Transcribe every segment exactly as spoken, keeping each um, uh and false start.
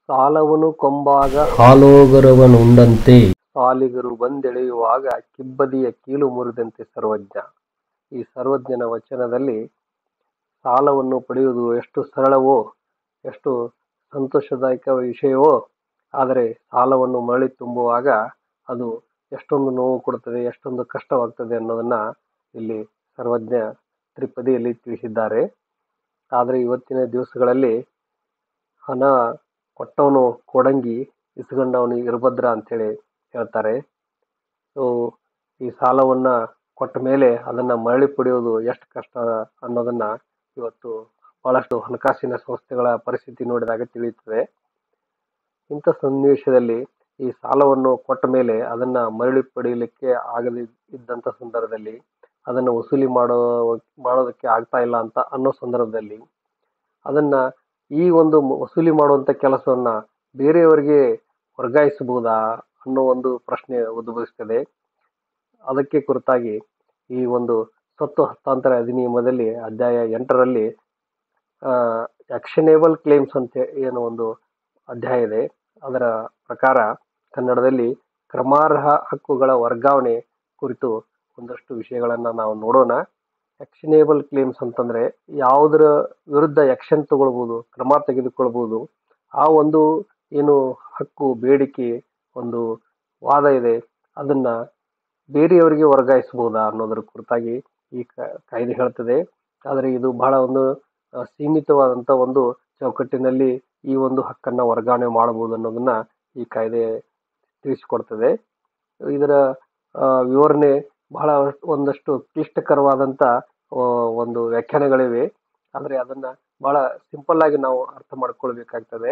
ಸಾಲವನು ಕೊಂಬಾಗ ಹಾಲೋಗರವನುಂಡಂತೆ ಸಾಲಿಗರು ಬಂದೆಳೆಯುವಾಗ ಕಿಬ್ಬದಿಯ ಕೀಲು ಮುರಿದಂತೆ ಸರ್ವಜ್ಞ. ಈ ಸರ್ವಜ್ಞನ ವಚನದಲ್ಲಿ ಸಾಲವನ್ನು ಪಡೆಯುವುದು ಎಷ್ಟು ಸರಳವೋ, ಎಷ್ಟು ಸಂತೋಷದಾಯಕ ವಿಷಯವೋ, ಆದರೆ ಸಾಲವನ್ನು ಮರಳಿ ತುಂಬುವಾಗ ಅದು ಎಷ್ಟೊಂದು ನೋವು ಕೊಡುತ್ತದೆ, ಎಷ್ಟೊಂದು ಕಷ್ಟವಾಗ್ತದೆ ಅನ್ನೋದನ್ನ ಇಲ್ಲಿ ಸರ್ವಜ್ಞ ತ್ರಿಪದಿಯಲ್ಲಿ ತಿಳಿಸಿದ್ದಾರೆ. ಆದರೆ ಇವತ್ತಿನ ದಿವಸಗಳಲ್ಲಿ ಹಣ ಕೊಟ್ಟವನು ಕೊಡಂಗಿ, ಇಸ್ಕೊಂಡವನು ಇರಭದ್ರ ಅಂತೇಳಿ ಹೇಳ್ತಾರೆ. ಸೊ ಈ ಸಾಲವನ್ನ ಕೊಟ್ಟ ಮೇಲೆ ಅದನ್ನ ಮರಳಿ ಪಡೆಯೋದು ಎಷ್ಟು ಕಷ್ಟ ಅನ್ನೋದನ್ನ ಇವತ್ತು ಬಹಳಷ್ಟು ಹಣಕಾಸಿನ ಸಂಸ್ಥೆಗಳ ಪರಿಸ್ಥಿತಿ ನೋಡಿದಾಗ ತಿಳಿಯುತ್ತದೆ. ಇಂಥ ಸನ್ನಿವೇಶದಲ್ಲಿ ಈ ಸಾಲವನ್ನು ಕೊಟ್ಟ ಮೇಲೆ ಅದನ್ನ ಮರಳಿ ಪಡೆಯಲಿಕ್ಕೆ ಆಗದೇ ಇದ್ದಂಥ ಸಂದರ್ಭದಲ್ಲಿ, ಅದನ್ನು ವಸೂಲಿ ಮಾಡೋ ಮಾಡೋದಕ್ಕೆ ಆಗ್ತಾ ಇಲ್ಲ ಅಂತ ಅನ್ನೋ ಸಂದರ್ಭದಲ್ಲಿ ಅದನ್ನ ಈ ಒಂದು ವಸೂಲಿ ಮಾಡುವಂತ ಕೆಲಸವನ್ನ ಬೇರೆಯವರಿಗೆ ವರ್ಗಾಯಿಸಬಹುದಾ ಅನ್ನೋ ಒಂದು ಪ್ರಶ್ನೆ ಉದ್ಭವಿಸ್ತದೆ. ಅದಕ್ಕೆ ಕುರಿತಾಗಿ ಈ ಒಂದು ಸ್ವತ್ತು ಹಸ್ತಾಂತರ ಅಧಿನಿಯಮದಲ್ಲಿ ಅಧ್ಯಾಯ ಎಂಟರಲ್ಲಿ ಆಕ್ಷನೇಬಲ್ ಕ್ಲೇಮ್ಸ್ ಅಂತ ಏನೋ ಒಂದು ಅಧ್ಯಾಯ ಇದೆ. ಅದರ ಪ್ರಕಾರ ಕನ್ನಡದಲ್ಲಿ ಕ್ರಮಾರ್ಹ ಹಕ್ಕುಗಳ ವರ್ಗಾವಣೆ ಕುರಿತು ಒಂದಷ್ಟು ವಿಷಯಗಳನ್ನ ನಾವು ನೋಡೋಣ. ಆಕ್ಷನೇಬಲ್ ಕ್ಲೇಮ್ಸ್ ಅಂತಂದ್ರೆ ಯಾವುದರ ವಿರುದ್ಧ ಆಕ್ಷನ್ ತಗೊಳ್ಬಹುದು, ಕ್ರಮ ತೆಗೆದುಕೊಳ್ಬಹುದು, ಆ ಒಂದು ಏನು ಹಕ್ಕು, ಬೇಡಿಕೆ, ಒಂದು ವಾದ ಇದೆ, ಅದನ್ನ ಬೇರೆಯವರಿಗೆ ವರ್ಗಾಯಿಸಬಹುದಾ ಅನ್ನೋದ್ರ ಕುರಿತಾಗಿ ಈ ಕಾಯ್ದೆ ಹೇಳ್ತದೆ. ಆದರೆ ಇದು ಬಹಳ ಒಂದು ಸೀಮಿತವಾದಂತ ಒಂದು ಚೌಕಟ್ಟಿನಲ್ಲಿ ಈ ಒಂದು ಹಕ್ಕನ್ನ ವರ್ಗಾವಣೆ ಮಾಡಬಹುದು ಅನ್ನೋದನ್ನ ಈ ಕಾಯ್ದೆ ತಿಳಿಸಿಕೊಡ್ತದೆ. ಇದರ ವಿವರಣೆ ಬಹಳ ಒಂದಷ್ಟು ಕ್ಲಿಷ್ಟಕರವಾದಂತ ಒಂದು ವ್ಯಾಖ್ಯಾನಗಳಿವೆ. ಆದರೆ ಅದನ್ನ ಬಹಳ ಸಿಂಪಲ್ ಆಗಿ ನಾವು ಅರ್ಥ ಮಾಡ್ಕೊಳ್ಬೇಕಾಗ್ತದೆ.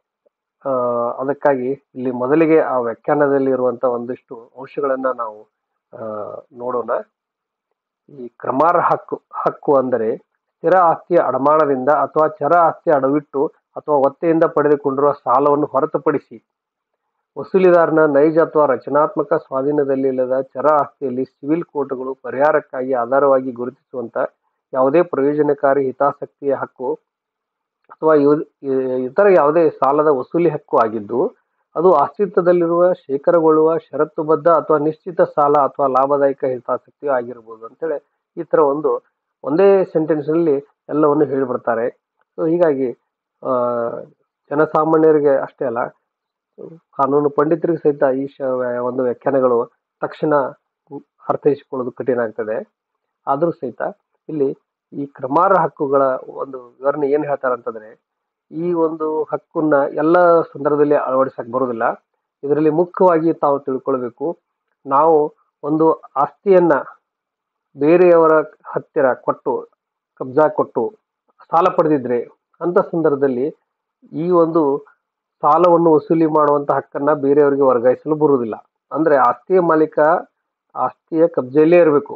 ಆ ಅದಕ್ಕಾಗಿ ಇಲ್ಲಿ ಮೊದಲಿಗೆ ಆ ವ್ಯಾಖ್ಯಾನದಲ್ಲಿ ಇರುವಂತ ಒಂದಿಷ್ಟು ಅಂಶಗಳನ್ನ ನಾವು ಆ ನೋಡೋಣ. ಈ ಕ್ರಮಾರ್ಹ ಹಕ್ಕು ಹಕ್ಕು ಅಂದರೆ ಸ್ಥಿರ ಆಸ್ತಿಯ ಅಡಮಾನದಿಂದ ಅಥವಾ ಚರ ಆಸ್ತಿಯ ಅಡವಿಟ್ಟು ಅಥವಾ ಒತ್ತೆಯಿಂದ ಪಡೆದುಕೊಂಡಿರುವ ಸಾಲವನ್ನು ಹೊರತುಪಡಿಸಿ ವಸೂಲಿದಾರನ ನೈಜ ಅಥವಾ ರಚನಾತ್ಮಕ ಸ್ವಾಧೀನದಲ್ಲಿಲ್ಲದ ಚರ ಆಸ್ತಿಯಲ್ಲಿ ಸಿವಿಲ್ ಕೋರ್ಟ್ಗಳು ಪರಿಹಾರಕ್ಕಾಗಿ ಆಧಾರವಾಗಿ ಗುರುತಿಸುವಂತ ಯಾವುದೇ ಪ್ರಯೋಜನಕಾರಿ ಹಿತಾಸಕ್ತಿಯ ಹಕ್ಕು ಅಥವಾ ಇತರ ಯಾವುದೇ ಸಾಲದ ವಸೂಲಿ ಹಕ್ಕು ಆಗಿದ್ದು, ಅದು ಅಸ್ತಿತ್ವದಲ್ಲಿರುವ, ಶೇಖರಗೊಳ್ಳುವ, ಷರತ್ತುಬದ್ಧ ಅಥವಾ ನಿಶ್ಚಿತ ಸಾಲ ಅಥವಾ ಲಾಭದಾಯಕ ಹಿತಾಸಕ್ತಿಯು ಆಗಿರ್ಬೋದು ಅಂತೇಳಿ ಈ ತರ ಒಂದು ಒಂದೇ ಸೆಂಟೆನ್ಸ್ ನಲ್ಲಿ ಎಲ್ಲವನ್ನು ಹೇಳಿಬಿಡ್ತಾರೆ. ಸೊ ಹೀಗಾಗಿ ಆ ಜನಸಾಮಾನ್ಯರಿಗೆ ಅಷ್ಟೇ ಅಲ್ಲ, ಕಾನೂನು ಪಂಡಿತರಿಗೆ ಸಹಿತ ಈ ಒಂದು ವ್ಯಾಖ್ಯಾನಗಳು ತಕ್ಷಣ ಅರ್ಥೈಸಿಕೊಳ್ಳೋದು ಕಠಿಣ ಆಗ್ತದೆ. ಆದ್ರೂ ಸಹಿತ ಇಲ್ಲಿ ಈ ಕ್ರಮಾರ್ಹ ಹಕ್ಕುಗಳ ಒಂದು ವಿವರಣೆ ಏನ್ ಹೇಳ್ತಾರೆ ಅಂತಂದ್ರೆ, ಈ ಒಂದು ಹಕ್ಕನ್ನ ಎಲ್ಲ ಸಂದರ್ಭದಲ್ಲಿ ಅಳವಡಿಸಕ್ ಬರುವುದಿಲ್ಲ. ಇದರಲ್ಲಿ ಮುಖ್ಯವಾಗಿ ತಾವು ತಿಳ್ಕೊಳ್ಬೇಕು, ನಾವು ಒಂದು ಆಸ್ತಿಯನ್ನ ಬೇರೆಯವರ ಹತ್ತಿರ ಕೊಟ್ಟು, ಕಬ್ಜಾ ಕೊಟ್ಟು ಸಾಲ ಪಡೆದಿದ್ರೆ ಅಂತ ಸಂದರ್ಭದಲ್ಲಿ ಈ ಒಂದು ಸಾಲವನ್ನು ವಸೂಲಿ ಮಾಡುವಂತ ಹಕ್ಕನ್ನ ಬೇರೆಯವರಿಗೆ ವರ್ಗಾಯಿಸಲು ಬರುವುದಿಲ್ಲ. ಅಂದ್ರೆ ಆಸ್ತಿಯ ಮಾಲೀಕ ಆಸ್ತಿಯ ಕಬ್ಜೆಯಲ್ಲೇ ಇರಬೇಕು,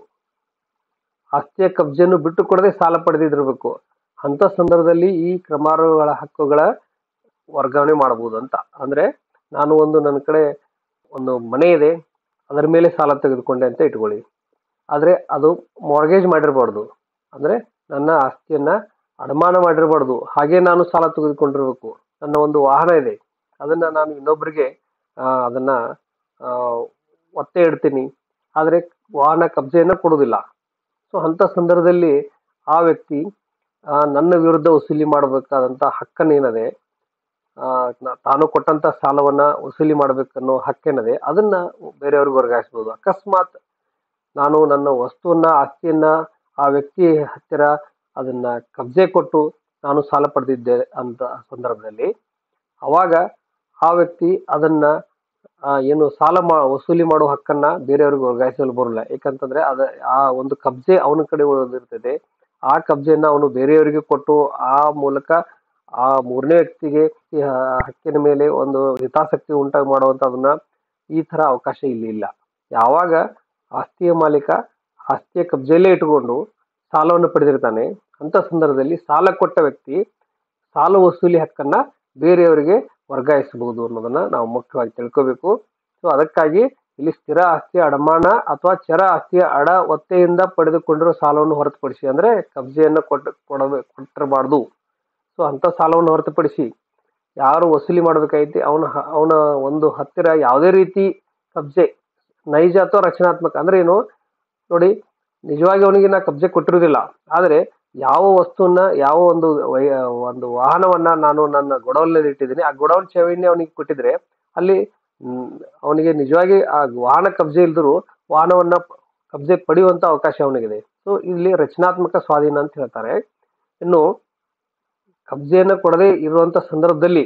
ಆಸ್ತಿಯ ಕಬ್ಜೆಯನ್ನು ಬಿಟ್ಟು ಕೊಡದೆ ಸಾಲ ಪಡೆದಿದ್ದಿರ್ಬೇಕು. ಅಂತ ಸಂದರ್ಭದಲ್ಲಿ ಈ ಕ್ರಮಾರ್ಹಗಳ ಹಕ್ಕುಗಳ ವರ್ಗಾವಣೆ ಮಾಡಬಹುದು ಅಂತ. ಅಂದ್ರೆ ನಾನು ಒಂದು ನನ್ನ ಕಡೆ ಒಂದು ಮನೆ ಇದೆ, ಅದರ ಮೇಲೆ ಸಾಲ ತೆಗೆದುಕೊಂಡೆ ಅಂತ ಇಟ್ಕೊಳ್ಳಿ. ಆದ್ರೆ ಅದು ಮಾರ್ಗೇಜ್ ಮಾಡಿರಬಾರ್ದು, ಅಂದ್ರೆ ನನ್ನ ಆಸ್ತಿಯನ್ನ ಅಡಮಾನ ಮಾಡಿರಬಾರ್ದು. ಹಾಗೆ ನಾನು ಸಾಲ ತೆಗೆದುಕೊಂಡಿರ್ಬೇಕು. ನನ್ನ ಒಂದು ವಾಹನ ಇದೆ, ಅದನ್ನ ನಾನು ಇನ್ನೊಬ್ಬರಿಗೆ ಆ ಅದನ್ನ ಆ ಒತ್ತೆ ಇಡ್ತೀನಿ, ಆದ್ರೆ ವಾಹನ ಕಬ್ಜೆಯನ್ನ ಕೊಡುವುದಿಲ್ಲ. ಸೊ ಅಂತ ಸಂದರ್ಭದಲ್ಲಿ ಆ ವ್ಯಕ್ತಿ ಆ ನನ್ನ ವಿರುದ್ಧ ವಸೂಲಿ ಮಾಡಬೇಕಾದಂತ ಹಕ್ಕನ್ನೇನದೆ, ಆ ತಾನು ಕೊಟ್ಟಂತ ಸಾಲವನ್ನ ವಸೂಲಿ ಮಾಡ್ಬೇಕನ್ನೋ ಹಕ್ಕೇನದೆ, ಅದನ್ನ ಬೇರೆಯವ್ರಿಗೆ ವರ್ಗಾಯಿಸಬಹುದು. ಅಕಸ್ಮಾತ್ ನಾನು ನನ್ನ ವಸ್ತುವನ್ನ, ಆಸ್ತಿಯನ್ನ ಆ ವ್ಯಕ್ತಿ ಹತ್ತಿರ ಅದನ್ನ ಕಬ್ಜೆ ಕೊಟ್ಟು ನಾನು ಸಾಲ ಪಡೆದಿದ್ದೆ ಅಂತ ಸಂದರ್ಭದಲ್ಲಿ ಅವಾಗ ಆ ವ್ಯಕ್ತಿ ಅದನ್ನ ಏನು ಸಾಲ ಮಾ ವಸೂಲಿ ಮಾಡೋ ಹಕ್ಕನ್ನ ಬೇರೆಯವ್ರಿಗೆ ವರ್ಗಾಯಿಸಲು ಬರಲ್ಲ. ಯಾಕಂತಂದ್ರೆ ಅದ ಆ ಒಂದು ಕಬ್ಜೆ ಅವನ ಕಡೆ ಉಳಿದಿರ್ತದೆ. ಆ ಕಬ್ಜೆಯನ್ನ ಅವನು ಬೇರೆಯವರಿಗೆ ಕೊಟ್ಟು ಆ ಮೂಲಕ ಆ ಮೂರನೇ ವ್ಯಕ್ತಿಗೆ ಹಕ್ಕಿನ ಮೇಲೆ ಒಂದು ಹಿತಾಸಕ್ತಿ ಉಂಟಾಗಿ ಮಾಡುವಂತದನ್ನ ಈ ತರ ಅವಕಾಶ ಇಲ್ಲಿ ಇಲ್ಲ. ಯಾವಾಗ ಆಸ್ತಿಯ ಮಾಲೀಕ ಆಸ್ತಿಯ ಕಬ್ಜೆಯಲ್ಲೇ ಇಟ್ಟುಕೊಂಡು ಸಾಲವನ್ನು ಪಡೆದಿರ್ತಾನೆ ಅಂತ ಸಂದರ್ಭದಲ್ಲಿ ಸಾಲ ಕೊಟ್ಟ ವ್ಯಕ್ತಿ ಸಾಲ ವಸೂಲಿ ಹಕ್ಕನ್ನ ಬೇರೆಯವರಿಗೆ ವರ್ಗಾಯಿಸಬಹುದು ಅನ್ನೋದನ್ನ ನಾವು ಮುಖ್ಯವಾಗಿ ತಿಳ್ಕೋಬೇಕು. ಸೊ ಅದಕ್ಕಾಗಿ ಇಲ್ಲಿ ಸ್ಥಿರ ಆಸ್ತಿಯ ಅಡಮಾನ ಅಥವಾ ಚರ ಆಸ್ತಿಯ ಅಡ ಒತ್ತೆಯಿಂದ ಪಡೆದುಕೊಂಡಿರೋ ಸಾಲವನ್ನು ಹೊರತುಪಡಿಸಿ, ಅಂದ್ರೆ ಕಬ್ಜೆಯನ್ನ ಕೊಟ್ಟ ಕೊಡಬೇಕು ಕೊಟ್ಟಿರಬಾರ್ದು. ಸೊ ಅಂತ ಸಾಲವನ್ನು ಹೊರತುಪಡಿಸಿ ಯಾರು ವಸೂಲಿ ಮಾಡ್ಬೇಕಾಯ್ತಿ ಅವನ ಅವನ ಒಂದು ಹತ್ತಿರ ಯಾವುದೇ ರೀತಿ ಕಬ್ಜೆ ನೈಜ ಅಥವಾ ರಚನಾತ್ಮಕ ಅಂದ್ರೆ ಏನು ನೋಡಿ, ನಿಜವಾಗಿ ಅವನಿಗೆ ನಾ ಕಬ್ಜೆ ಕೊಟ್ಟಿರುವುದಿಲ್ಲ, ಆದರೆ ಯಾವ ವಸ್ತುವನ್ನ ಯಾವ ಒಂದು ವೈ- ಒಂದು ವಾಹನವನ್ನ ನಾನು ನನ್ನ ಗೊಡವಲ್ಲಿ ಇಟ್ಟಿದ್ದೀನಿ, ಆ ಗೊಡವನ್ ಚಾವಿಯನ್ನೇ ಅವನಿಗೆ ಕೊಟ್ಟಿದ್ರೆ ಅಲ್ಲಿ ಹ್ಮ್, ಅವನಿಗೆ ನಿಜವಾಗಿ ಆ ವಾಹನ ಕಬ್ಜೆ ಇಲ್ದರೂ ವಾಹನವನ್ನ ಪ- ಕಬ್ಜೆ ಪಡೆಯುವಂತ ಅವಕಾಶ ಅವನಿಗಿದೆ. ಸೊ ಇಲ್ಲಿ ರಚನಾತ್ಮಕ ಸ್ವಾಧೀನ ಅಂತ ಹೇಳ್ತಾರೆ. ಇನ್ನು ಕಬ್ಜೆಯನ್ನ ಕೊಡದೆ ಇರುವಂತ ಸಂದರ್ಭದಲ್ಲಿ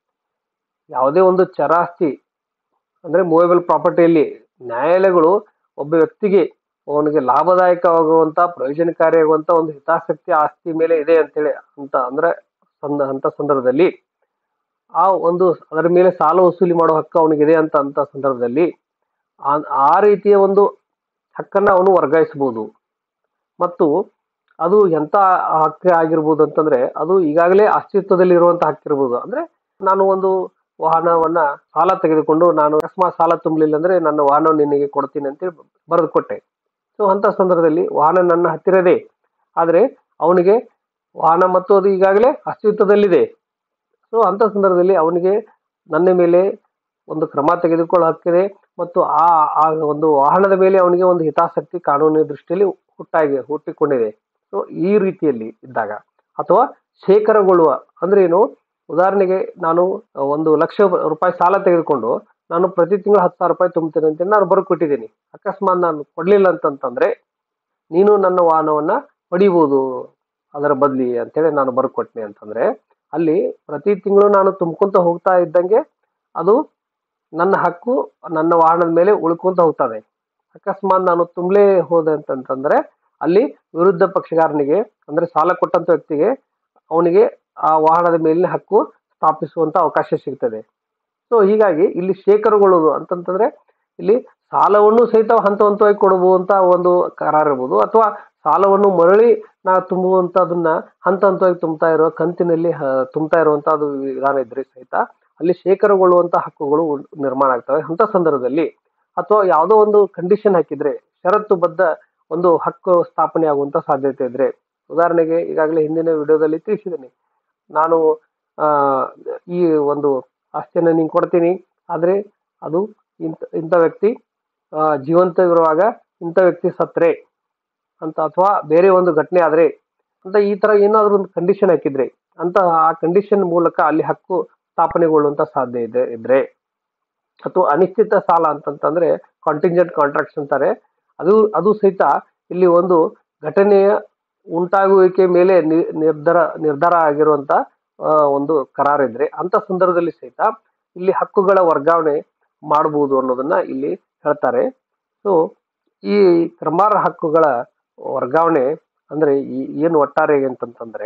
ಯಾವುದೇ ಒಂದು ಚರಾಸ್ತಿ ಅಂದ್ರೆ ಮೂವೇಬಲ್ ಪ್ರಾಪರ್ಟಿಯಲ್ಲಿ ನ್ಯಾಯಾಲಯಗಳು ಒಬ್ಬ ವ್ಯಕ್ತಿಗೆ ಅವನಿಗೆ ಲಾಭದಾಯಕವಾಗುವಂತ ಪ್ರಯೋಜನಕಾರಿಯಾಗುವಂತ ಒಂದು ಹಿತಾಸಕ್ತಿ ಆಸ್ತಿ ಮೇಲೆ ಇದೆ ಅಂತೇಳಿ ಅಂತ ಅಂದ್ರೆ ಸಂದ- ಅಂತ ಸಂದರ್ಭದಲ್ಲಿ ಆ ಒಂದು ಅದರ ಮೇಲೆ ಸಾಲ ವಸೂಲಿ ಮಾಡೋ ಹಕ್ಕು ಅವನಿಗಿದೆ ಅಂತ ಅಂತ ಸಂದರ್ಭದಲ್ಲಿ ಆ ಆ ರೀತಿಯ ಒಂದು ಹಕ್ಕನ್ನ ಅವನು ವರ್ಗಾಯಿಸಬಹುದು. ಮತ್ತು ಅದು ಎಂತ ಹಕ್ಕು ಆಗಿರ್ಬೋದು ಅಂತಂದ್ರೆ ಅದು ಈಗಾಗಲೇ ಅಸ್ತಿತ್ವದಲ್ಲಿ ಇರುವಂತ ಹಕ್ಕಿರ್ಬೋದು. ಅಂದ್ರೆ ನಾನು ಒಂದು ವಾಹನವನ್ನ ಸಾಲ ತೆಗೆದುಕೊಂಡು ನಾನು ಅಕಸ್ಮಾತ್ ಸಾಲ ತುಂಬಲಿಲ್ಲ ಅಂದ್ರೆ ನನ್ನ ವಾಹನ ನಿನಗೆ ಕೊಡ್ತೀನಿ ಅಂತೇಳಿ ಬರೆದು ಕೊಟ್ಟೆ. ಸೊ ಅಂತ ಸಂದರ್ಭದಲ್ಲಿ ವಾಹನ ನನ್ನ ಹತ್ತಿರ ಇದೆ, ಆದ್ರೆ ಅವನಿಗೆ ವಾಹನ ಮತ್ತು ಅದು ಈಗಾಗಲೇ ಅಸ್ತಿತ್ವದಲ್ಲಿದೆ. ಸೊ ಅಂತ ಸಂದರ್ಭದಲ್ಲಿ ಅವನಿಗೆ ನನ್ನ ಮೇಲೆ ಒಂದು ಕ್ರಮ ತೆಗೆದುಕೊಳ್ಳೋ ಹಕ್ಕಿದೆ ಮತ್ತು ಆ ಆ ಒಂದು ವಾಹನದ ಮೇಲೆ ಅವನಿಗೆ ಒಂದು ಹಿತಾಸಕ್ತಿ ಕಾನೂನಿನ ದೃಷ್ಟಿಯಲ್ಲಿ ಹುಟ್ಟಾಗಿ ಹುಟ್ಟಿಕೊಂಡಿದೆ. ಸೊ ಈ ರೀತಿಯಲ್ಲಿ ಇದ್ದಾಗ ಅಥವಾ ಶೇಖರಗೊಳ್ಳುವ ಅಂದ್ರೆ ಏನು, ಉದಾಹರಣೆಗೆ ನಾನು ಒಂದು ಲಕ್ಷ ರೂಪಾಯಿ ಸಾಲ ತೆಗೆದುಕೊಂಡು ನಾನು ಪ್ರತಿ ತಿಂಗಳು ಹತ್ತು ಸಾವಿರ ರೂಪಾಯಿ ತುಂಬ್ತೇನೆ ಅಂತ ನಾನು ಬರ್ಕೊಟ್ಟಿದ್ದೀನಿ. ಅಕಸ್ಮಾತ್ ನಾನು ಕೊಡ್ಲಿಲ್ಲ ಅಂತಂತಂದ್ರೆ ನೀನು ನನ್ನ ವಾಹನವನ್ನ ಪಡಿಬಹುದು ಅದರ ಬದ್ಲಿ ಅಂತೇಳಿ ನಾನು ಬರ್ಕೊಟ್ನಿ ಅಂತಂದ್ರೆ ಅಲ್ಲಿ ಪ್ರತಿ ತಿಂಗಳು ನಾನು ತುಂಬ್ಕೊಂತ ಹೋಗ್ತಾ ಇದ್ದಂಗೆ ಅದು ನನ್ನ ಹಕ್ಕು ನನ್ನ ವಾಹನದ ಮೇಲೆ ಉಳ್ಕೊಂತ ಹೋಗ್ತದೆ. ಅಕಸ್ಮಾತ್ ನಾನು ತುಂಬಲೇ ಹೋದೆ ಅಂತಂತಂದ್ರೆ ಅಲ್ಲಿ ವಿರುದ್ಧ ಪಕ್ಷಗಾರನಿಗೆ ಅಂದ್ರೆ ಸಾಲ ಕೊಟ್ಟಂತ ವ್ಯಕ್ತಿಗೆ ಅವನಿಗೆ ಆ ವಾಹನದ ಮೇಲಿನ ಹಕ್ಕು ಸ್ಥಾಪಿಸುವಂತ ಅವಕಾಶ ಸಿಗ್ತದೆ. ಸೊ ಹೀಗಾಗಿ ಇಲ್ಲಿ ಶೇಖರಗೊಳ್ಳುವುದು ಅಂತಂತಂದ್ರೆ ಇಲ್ಲಿ ಸಾಲವನ್ನು ಸಹಿತ ಹಂತ ಹಂತವಾಗಿ ಕೊಡಬಹುದಂತ ಒಂದು ಕರಾರ್ ಇರ್ಬೋದು, ಅಥವಾ ಸಾಲವನ್ನು ಮರಳಿ ನಾ ತುಂಬುವಂತದನ್ನ ಹಂತ ಹಂತವಾಗಿ ತುಂಬ್ತಾ ಇರೋ ಕಂತಿನಲ್ಲಿ ಹ- ತುಂಬ್ತಾ ಇರುವಂತ ಅದು ವಿಧಾನ ಇದ್ರೆ ಸಹಿತ ಅಲ್ಲಿ ಶೇಖರಗೊಳ್ಳುವಂತ ಹಕ್ಕುಗಳು ಉಂಟ್- ನಿರ್ಮಾಣ ಆಗ್ತವೆ. ಅಂತ ಸಂದರ್ಭದಲ್ಲಿ ಅಥವಾ ಯಾವುದೋ ಒಂದು ಕಂಡೀಷನ್ ಹಾಕಿದ್ರೆ ಷರತ್ತುಬದ್ಧ ಒಂದು ಹಕ್ಕು ಸ್ಥಾಪನೆ ಆಗುವಂತ ಸಾಧ್ಯತೆ ಇದ್ರೆ, ಉದಾಹರಣೆಗೆ ಈಗಾಗಲೇ ಹಿಂದಿನ ವಿಡಿಯೋದಲ್ಲಿ ತಿಳಿಸಿದ್ದೀನಿ, ನಾನು ಆ ಈ ಒಂದು ಆಸ್ತಿಯನ್ನು ನಿಂಗೆ ಕೊಡ್ತೀನಿ, ಆದ್ರೆ ಅದು ಇಂಥ ಇಂಥ ವ್ಯಕ್ತಿ ಆ, ಜೀವಂತ ಇರುವಾಗ ಇಂಥ ವ್ಯಕ್ತಿ ಸತ್ರೆ ಅಂತ ಅಥವಾ ಬೇರೆ ಒಂದು ಘಟನೆ ಆದ್ರೆ ಅಂತ ಈ ತರ ಏನಾದ್ರು ಒಂದು ಕಂಡೀಷನ್ ಹಾಕಿದ್ರೆ ಅಂತ ಆ ಕಂಡೀಷನ್ ಮೂಲಕ ಅಲ್ಲಿ ಹಕ್ಕು ಸ್ಥಾಪನೆಗೊಳ್ಳುವಂತ ಸಾಧ್ಯ ಇದೆ ಇದ್ರೆ, ಅಥವಾ ಅನಿಶ್ಚಿತ ಸಾಲ ಅಂತಂತಂದ್ರೆ ಕಾಂಟಿಂಜೆಂಟ್ ಕಾಂಟ್ರಾಕ್ಟ್ಸ್ ಅಂತಾರೆ, ಅದು ಅದು ಸಹಿತ ಇಲ್ಲಿ ಒಂದು ಘಟನೆಯ ಉಂಟಾಗುವಿಕೆ ಮೇಲೆ ನಿ- ನಿರ್ಧಾರ ನಿರ್ಧಾರ ಆಗಿರುವಂತ ಆ, ಒಂದು ಕರಾರ್ ಇದ್ರೆ ಅಂತ ಸಂದರ್ಭದಲ್ಲಿ ಸಹಿತ ಇಲ್ಲಿ ಹಕ್ಕುಗಳ ವರ್ಗಾವಣೆ ಮಾಡಬಹುದು ಅನ್ನೋದನ್ನ ಇಲ್ಲಿ ಹೇಳ್ತಾರೆ. ಸೊ ಈ ಕ್ರಮಾರ್ಹ ಹಕ್ಕುಗಳ ವರ್ಗಾವಣೆ ಅಂದ್ರೆ ಈ ಏನು ಒಟ್ಟಾರೆ ಅಂತಂತಂದ್ರೆ